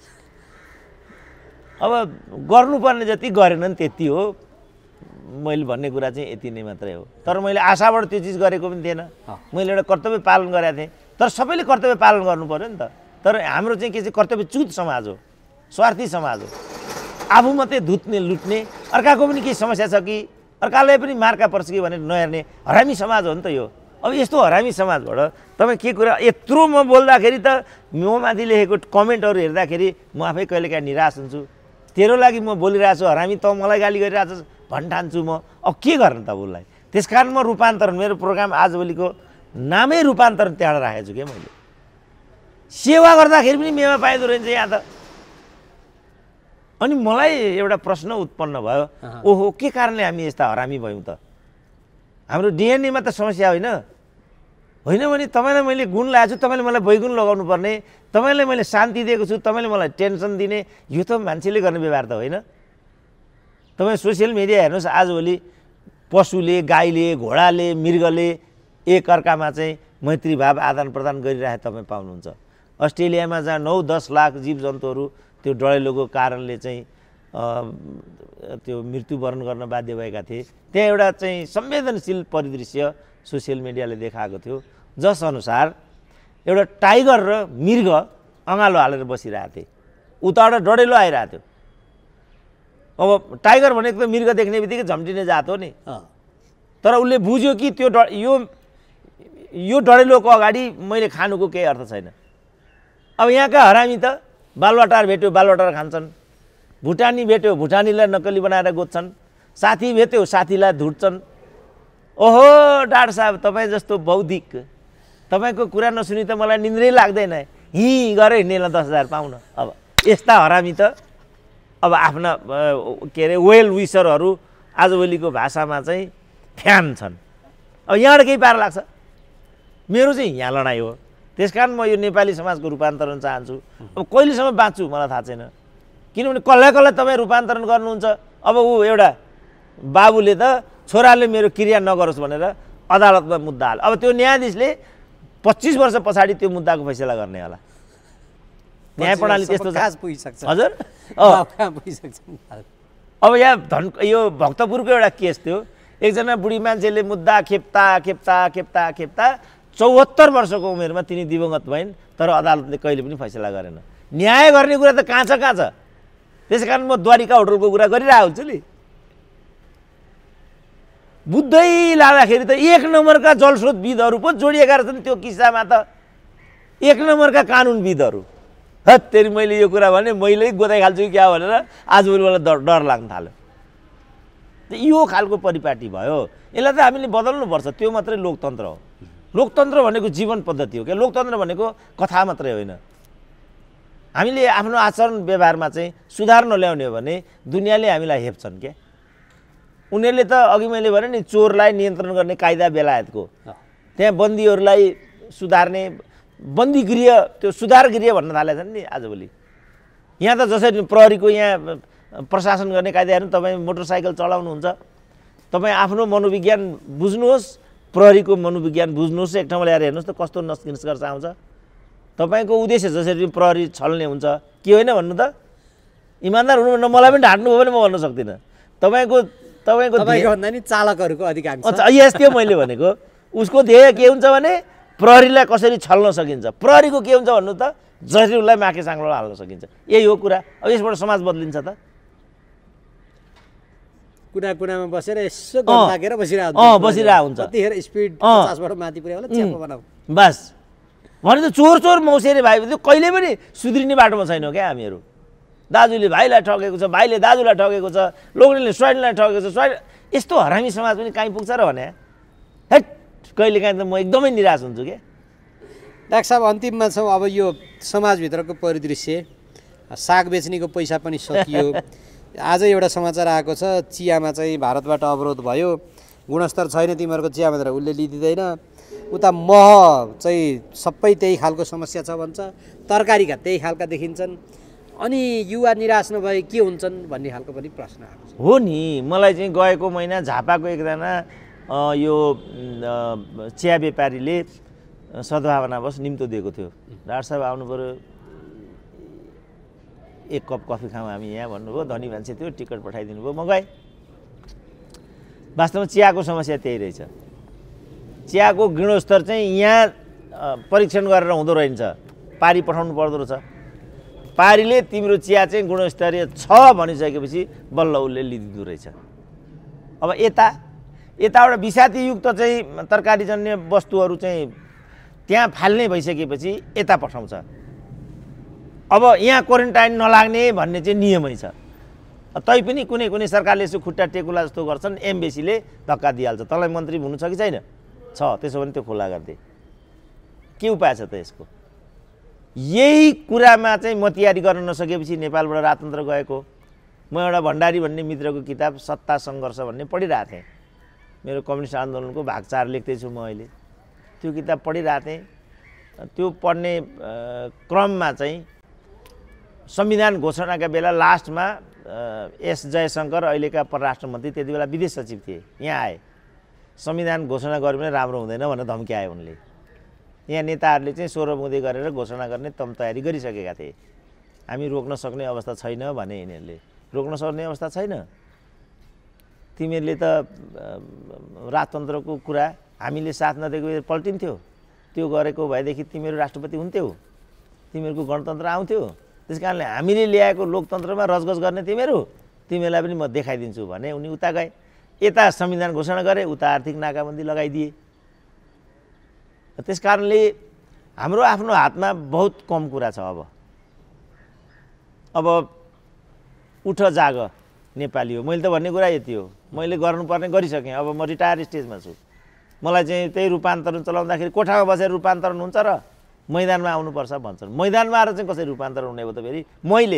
अब गर्नुपर्ने जति गरेनन् त्यति हो। मैले भन्ने कुरा चाहिँ यति नै मात्रै हो। तर मैले आशाबाट त्यो चिज गरेको पनि थिएन। मैले एउटा कर्तव्य पालन गरेको थिएँ। तर सबैले कर्तव्य पालन गर्नु पर्यो नि त। तर हाम्रो चाहिँ के चाहिँ कर्तव्यच्युत समाज हो, स्वार्थी समाज हो। आफू मात्रै धुत्ने लुट्ने, अर्काको पनि केही समस्या छ कि अर्कालाई पनि मार्का पर्छ कि भनेर नहेर्ने हरामी समाज हो नि त यो। अब यस्तो हरामी समाजबाट तपाईँ के कुरा यत्रो म बोल्दाखेरि त ममाथि लेखेको कमेन्टहरू हेर्दाखेरि म आफै कहिलेकाहीँ निराश हुन्छु। तेरो लागि म बोलिरहेको छु, हरामी त मलाई गाली गरिरहेको छ भन्ठान्छु म। अब के गर्ने त उसलाई? त्यस कारण म रूपान्तरण, मेरो प्रोग्राम आजभोलिको नामै रूपान्तरण त्यहाँबाट राखेको छु क्या मैले। सेवा गर्दाखेरि पनि मेवा पाइँदो रहेछ यहाँ त। अनि मलाई एउटा प्रश्न उत्पन्न भयो, ओहो के कारणले हामी यस्ता हरामी भयौँ त? हाम्रो डिएनएमा त समस्या होइन भने तपाईँलाई मैले गुण लगाएको छु, तपाईँले मलाई बैगुण लगाउनु पर्ने, तपाईँलाई मैले शान्ति दिएको छु, तपाईँले मलाई टेन्सन दिने, यो त मान्छेले गर्ने व्यवहार त होइन। तपाईँ सोसियल मिडिया हेर्नुहोस्, आजभोलि पशुले, गाईले, घोडाले, मृगले एकअर्कामा चाहिँ मैत्रीभाव आदान प्रदान गरिरहेको तपाईँ पाउनुहुन्छ। अस्ट्रेलियामा जहाँ 9-10 लाख जीवजन्तुहरू त्यो डढेलोको कारणले चाहिँ त्यो मृत्युवरण गर्न बाध्य भएका थिए, त्यहाँ एउटा चाहिँ संवेदनशील परिदृश्य सोसियल मिडियाले देखाएको थियो, जसअनुसार एउटा टाइगर र मृग अँगालो हालेर बसिरहेको थिए। उताबाट डढेलो आइरहेको थियो। अब टाइगर भनेको त मृग देख्ने बित्तिकै झम्टिने जात हो नि। तर उसले बुझ्यो कि त्यो यो डढेलोको अगाडि मैले खानुको केही अर्थ छैन। अब यहाँका हरामी त बालुवाटार भेट्यो बालुवाटार खान्छन्, भुटानी भेट्यो भुटानीलाई नक्कली बनाएर गोज्छन्, साथी भेट्यो साथीलाई धुट्छन्। ओहो डाक्टर साहब तपाईँ जस्तो बौद्धिक, तपाईँको कुरा नसुनी त मलाई निन्द्रै लाग्दैन, हिँ गरे हिँड्नेलाई 10,000 पाउन। अब यस्ता हरामी त अब आफ्ना के अरे वेल विसरहरू आजभोलिको भाषामा चाहिँ फ्यान छन्। अब यहाँबाट केही पार लाग्छ? मेरो चाहिँ यहाँ लडाइँ हो। त्यस कारण म यो नेपाली समाजको रूपान्तरण चाहन्छु। अब कहिलेसम्म बाँच्छु मलाई थाहा छैन, किनभने कसलाई कसलाई तपाईँ रूपान्तरण गर्नुहुन्छ। अब ऊ एउटा बाबुले त छोराले मेरो क्रिया नगरोस् भनेर अदालतमा मुद्दा हाल्यो। अब त्यो न्यायाधीशले 25 वर्ष पछाडि त्यो मुद्दाको फैसला गर्ने होला। न्याय प्रणाली त्यस्तो पुगिसक्छ हजुर। अब यहाँ यो भक्तपुरको एउटा केस थियो, एकजना बुढी मान्छेले मुद्दा खेप्ता 74 वर्षको उमेरमा तिनी दिवंगत भइन्, तर अदालतले कहिले पनि फैसला गरेन। न्याय गर्ने कुरा त कहाँ छ। त्यस कारण म द्वारिका होटलको कुरा गरिरहेको हुन्छु नि। बुझ्दै लाँदाखेरि त 1 नम्बरका जलस्रोतविदहरू पो जोडिएका रहेछन् त्यो किस्सामा त। 1 नम्बरका कानुनविदहरू। हत्तेरी मैले यो कुरा भने मैले गोदाइहाल्छु कि क्या भनेर आजभोलि मलाई डर लाग्न थाल्यो। यो खालको परिपाटी भयो। यसलाई त हामीले बदल्नुपर्छ। त्यो मात्रै लोकतन्त्र हो। लोकतन्त्र भनेको जीवन पद्धति हो क्या। लोकतन्त्र भनेको कथा मात्रै होइन। हामीले आफ्नो आचरण व्यवहारमा चाहिँ सुधार नल्याउने हो भने दुनियाँले हामीलाई हेप्छन् क्या। उनीहरूले त अघि मैले भने नि चोरलाई नियन्त्रण गर्ने कायदा बेलायतको, त्यहाँ बन्दीहरूलाई सुधार्ने बन्दीगृह, त्यो सुधार गृह भन्न थालेका छन् नि आजभोलि। यहाँ त जसरी प्रहरीको यहाँ प्रशासन गर्ने कायदा हेर्नु, तपाईँ मोटरसाइकल चलाउनुहुन्छ, तपाईँ आफ्नो मनोविज्ञान बुझ्नुहोस्, प्रहरीको मनोविज्ञान बुझ्नुहोस्, एक ठाउँमा ल्याएर हेर्नुहोस् त कस्तो निष्कर्ष आउँछ। तपाईँको उद्देश्य जसरी प्रहरी छल्ने हुन्छ के होइन भन्नु त। इमान्दार हुनु न, मलाई पनि ढाँट्नु भयो भने म भन्न सक्दिनँ। तपाईँको भन्दा नि चालकहरूको अधिकांश। यस त्यो मैले भनेको उसको ध्येय के हुन्छ भने प्रहरीलाई कसरी छल्न सकिन्छ, प्रहरीको के हुन्छ भन्नु त, जसरी उसलाई माके साङ्लो हाल्न सकिन्छ। यही हो कुरा। अब यसबाट समाज बदलिन्छ त। कुनामा बसेर यसो गन्ताकेर बसिरहेको हुन्छ। कतिखेर स्पिड 50 बाट माथि पुर्यायो होला च्याप बनाऊ बस। भने त चोर मौसेरे भाइ त्यो कहिले पनि सुध्रिने बाटोमा छैनौँ क्या हामीहरू। दाजुले भाइलाई ठगेको छ, भाइले दाजुलाई ठगेको छ, लोग्नेले स्वाइनलाई ठगेको छ, स्वाइन यस्तो हरामी समाज पनि कहीँ पुग्छ र भने हेट कहिले काहीँ त म एकदमै निराश हुन्छु क्या। डाक्टर साहब अन्तिममा छौँ। अब यो समाजभित्रको परिदृश्य, साग बेच्नेको पैसा पनि सकियो। आज एउटा समाचार आएको छ, चियामा चाहिँ भारतबाट अवरोध भयो, गुणस्तर छैन तिमीहरूको चिया भनेर उसले लिदिँदैन। उता मह चाहिँ सबै त्यही खालको समस्या छ भन्छ, तरकारीका त्यही खालका देखिन्छन्। अनि युवा निराश नभए के हुन्छन् भन्ने खालको पनि प्रश्न आएको छ। हो नि, मलाई चाहिँ गएको महिना झापाको एकजना यो चिया व्यापारीले सद्भावनावश निम्तो दिएको थियो। डाक्टर साहब आउनु पऱ्यो, 1 कप कफी खाऊँ हामी यहाँ भन्नुभयो। धनी मान्छे थियो, टिकट पठाइदिनु भयो, म गएँ। वास्तवमा चियाको समस्या त्यही रहेछ। चियाको गुणस्तर चाहिँ यहाँ परीक्षण गरेर हुँदो रहेछ, पारी पठाउनु पर्दो रहेछ। पारीले तिम्रो चिया चाहिँ गुणस्तरीय छ भनिसकेपछि बल्ल उसले लिदिँदो रहेछ। अब यताबाट विषादयुक्त चाहिँ तरकारीजन्य वस्तुहरू चाहिँ त्यहाँ फाल्ने भइसकेपछि यता पठाउँछ। अब यहाँ क्वारेन्टाइन नलाग्ने भन्ने चाहिँ नियमै छ। तैपनि कुनै कुनै सरकारले यसो खुट्टा टेकुला जस्तो गर्छन्, एमबेसीले धक्का दिइहाल्छ। तँलाई मन्त्री हुनु छ कि छैन? छ, त्यसो भने त्यो खुला गरिदिए। के उपाय छ त यसको? यही कुरामा चाहिँ म तयारी गर्न नसकेपछि नेपालबाट राजतन्त्र गएको। म एउटा भण्डारी भन्ने मित्रको किताब सत्ता सङ्घर्ष भन्ने पढिरहेको थिएँ। मेरो कम्युनिस्ट आन्दोलनको भाग 4 लेख्दैछु म अहिले। त्यो किताब पढिरहेको थिएँ। त्यो पढ्ने क्रममा चाहिँ संविधान घोषणाका बेला लास्टमा एस जयशङ्कर अहिलेका परराष्ट्र मन्त्री त्यति बेला विदेश सचिव थिए, यहाँ आए। संविधान घोषणा गरे पनि राम्रो हुँदैन भनेर धम्की आयो उनले। यहाँ नेताहरूले चाहिँ 16 बुँदे गरेर घोषणा गर्ने तयारी गरिसकेका थिए। हामी रोक्न सक्ने अवस्था छैन भने यिनीहरूले। रोक्न सक्ने अवस्था छैन। तिमीहरूले त राजतन्त्रको कुरा हामीले साथ नदिएको पल्टिन्थ्यो। त्यो गरेको भएदेखि तिमीहरू राष्ट्रपति हुन्थ्यौ, तिमीहरूको गणतन्त्र आउँथ्यो। त्यस कारणले हामीले ल्याएको लोकतन्त्रमा रजगज गर्ने तिमीहरूलाई पनि म देखाइदिन्छु भने उनी उता गए। यता संविधान घोषणा गरे, उता आर्थिक नाकाबन्दी लगाइदिए। त्यस कारणले हाम्रो आफ्नो हातमा बहुत कम कुरा छ। अब उठ जाग नेपाली हो। मैले त भन्ने कुरा यति हो, मैले गर्नुपर्ने गरिसकेँ। अब म रिटायर स्टेजमा छु। मलाई चाहिँ त्यही रूपान्तरण चलाउँदाखेरि कोठामा बसेर रूपान्तरण हुन्छ र मैदानमा आउनुपर्छ भन्छन्। मैदानमा आएर चाहिँ कसरी रूपान्तरण हुने हो त? फेरि मैले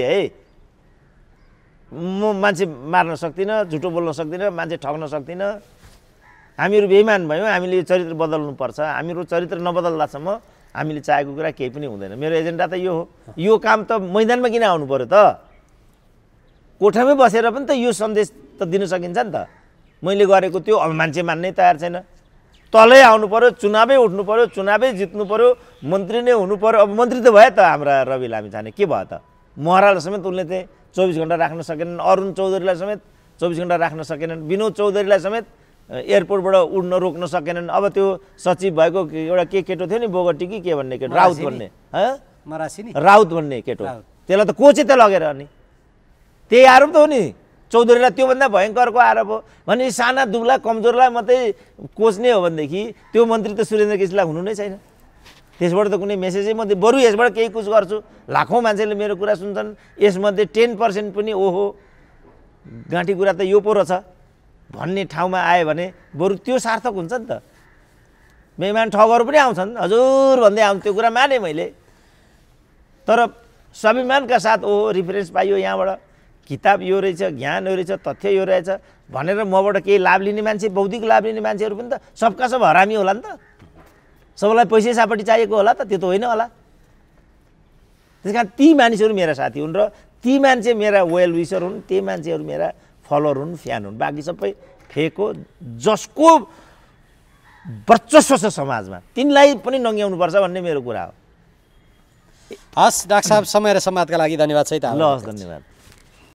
म मान्छे मार्न सक्दिनँ, झुटो बोल्न सक्दिनँ, मान्छे ठग्न सक्दिनँ। हामीहरू बेइमान भयौँ, हामीले यो चरित्र बदल्नुपर्छ। हामीहरू चरित्र नबदल्दासम्म हामीले चाहेको कुरा केही पनि हुँदैन। मेरो एजेन्डा त यो हो। यो काम त मैदानमा किन आउनु पऱ्यो त? कोठामै बसेर पनि त यो सन्देश त दिन सकिन्छ नि त। मैले गरेको त्यो अब मान्छे मान्नै तयार छैन। तलै आउनु पऱ्यो, चुनावै उठ्नु पऱ्यो, चुनावै जित्नु पऱ्यो, मन्त्री नै हुनु पऱ्यो। अब मन्त्री त भयो त हाम्रा रवि लामिछाने, के भयो त? महरालाई समेत उनले चाहिँ 24 घण्टा राख्न सकेनन्। अरुण चौधरीलाई समेत 24 घण्टा राख्न सकेनन्। विनोद चौधरीलाई समेत एयरपोर्टबाट उड्न रोक्न सकेनन्। अब त्यो सचिव भएको एउटा के केटो थियो नि, बोगटी कि के भन्ने केटो, राउत भन्ने, राउत भन्ने केटो, त्यसलाई त कोचे त लगेर अनि त्यही आरोप त हो नि। चौधरीलाई त्योभन्दा भयङ्करको आरोप हो भने साना दुब्ला कमजोरलाई मात्रै कोच्ने हो भनेदेखि त्यो मन्त्री त सुरेन्द्र केसीलाई हुनु नै छैन। त्यसबाट त कुनै मेसेजै म बरु यसबाट केही कुछ गर्छु। लाखौँ मान्छेले मेरो कुरा सुन्छन्, यसमध्ये 10% पनि ओहो गाँठी कुरा त यो पो रहेछ भन्ने ठाउँमा आयो भने बरु त्यो सार्थक हुन्छ नि त। बेइमान ठगहरू पनि आउँछन्, हजुर भन्दै आउँछ, त्यो कुरा माने मैले। तर स्वाभिमानका साथ ओहो रिफरेन्स पाइयो, यहाँबाट किताब यो रहेछ, ज्ञान यो रहेछ, तथ्य यो रहेछ भनेर मबाट केही लाभ लिने मान्छे, बौद्धिक लाभ लिने मान्छेहरू पनि त सबका सब हरामी होला नि त। सबैलाई पैसै सापट्टि चाहिएको होला त? त्यो त होइन होला। त्यस कारण ती मानिसहरू मेरा साथी हुन् र ती मान्छे मेरा वेल विसर हुन्, ती मान्छेहरू मेरा फलोअर हुन्, फ्यान हुन्। बाँकी सबै फेक हो। जसको वर्चस्व छ समाजमा तिनलाई पनि नङ्ग्याउनुपर्छ भन्ने मेरो कुरा हो। हस् डाक्टर साहब, समय र सम्वादका लागि धन्यवाद सहित। ल, धन्यवाद।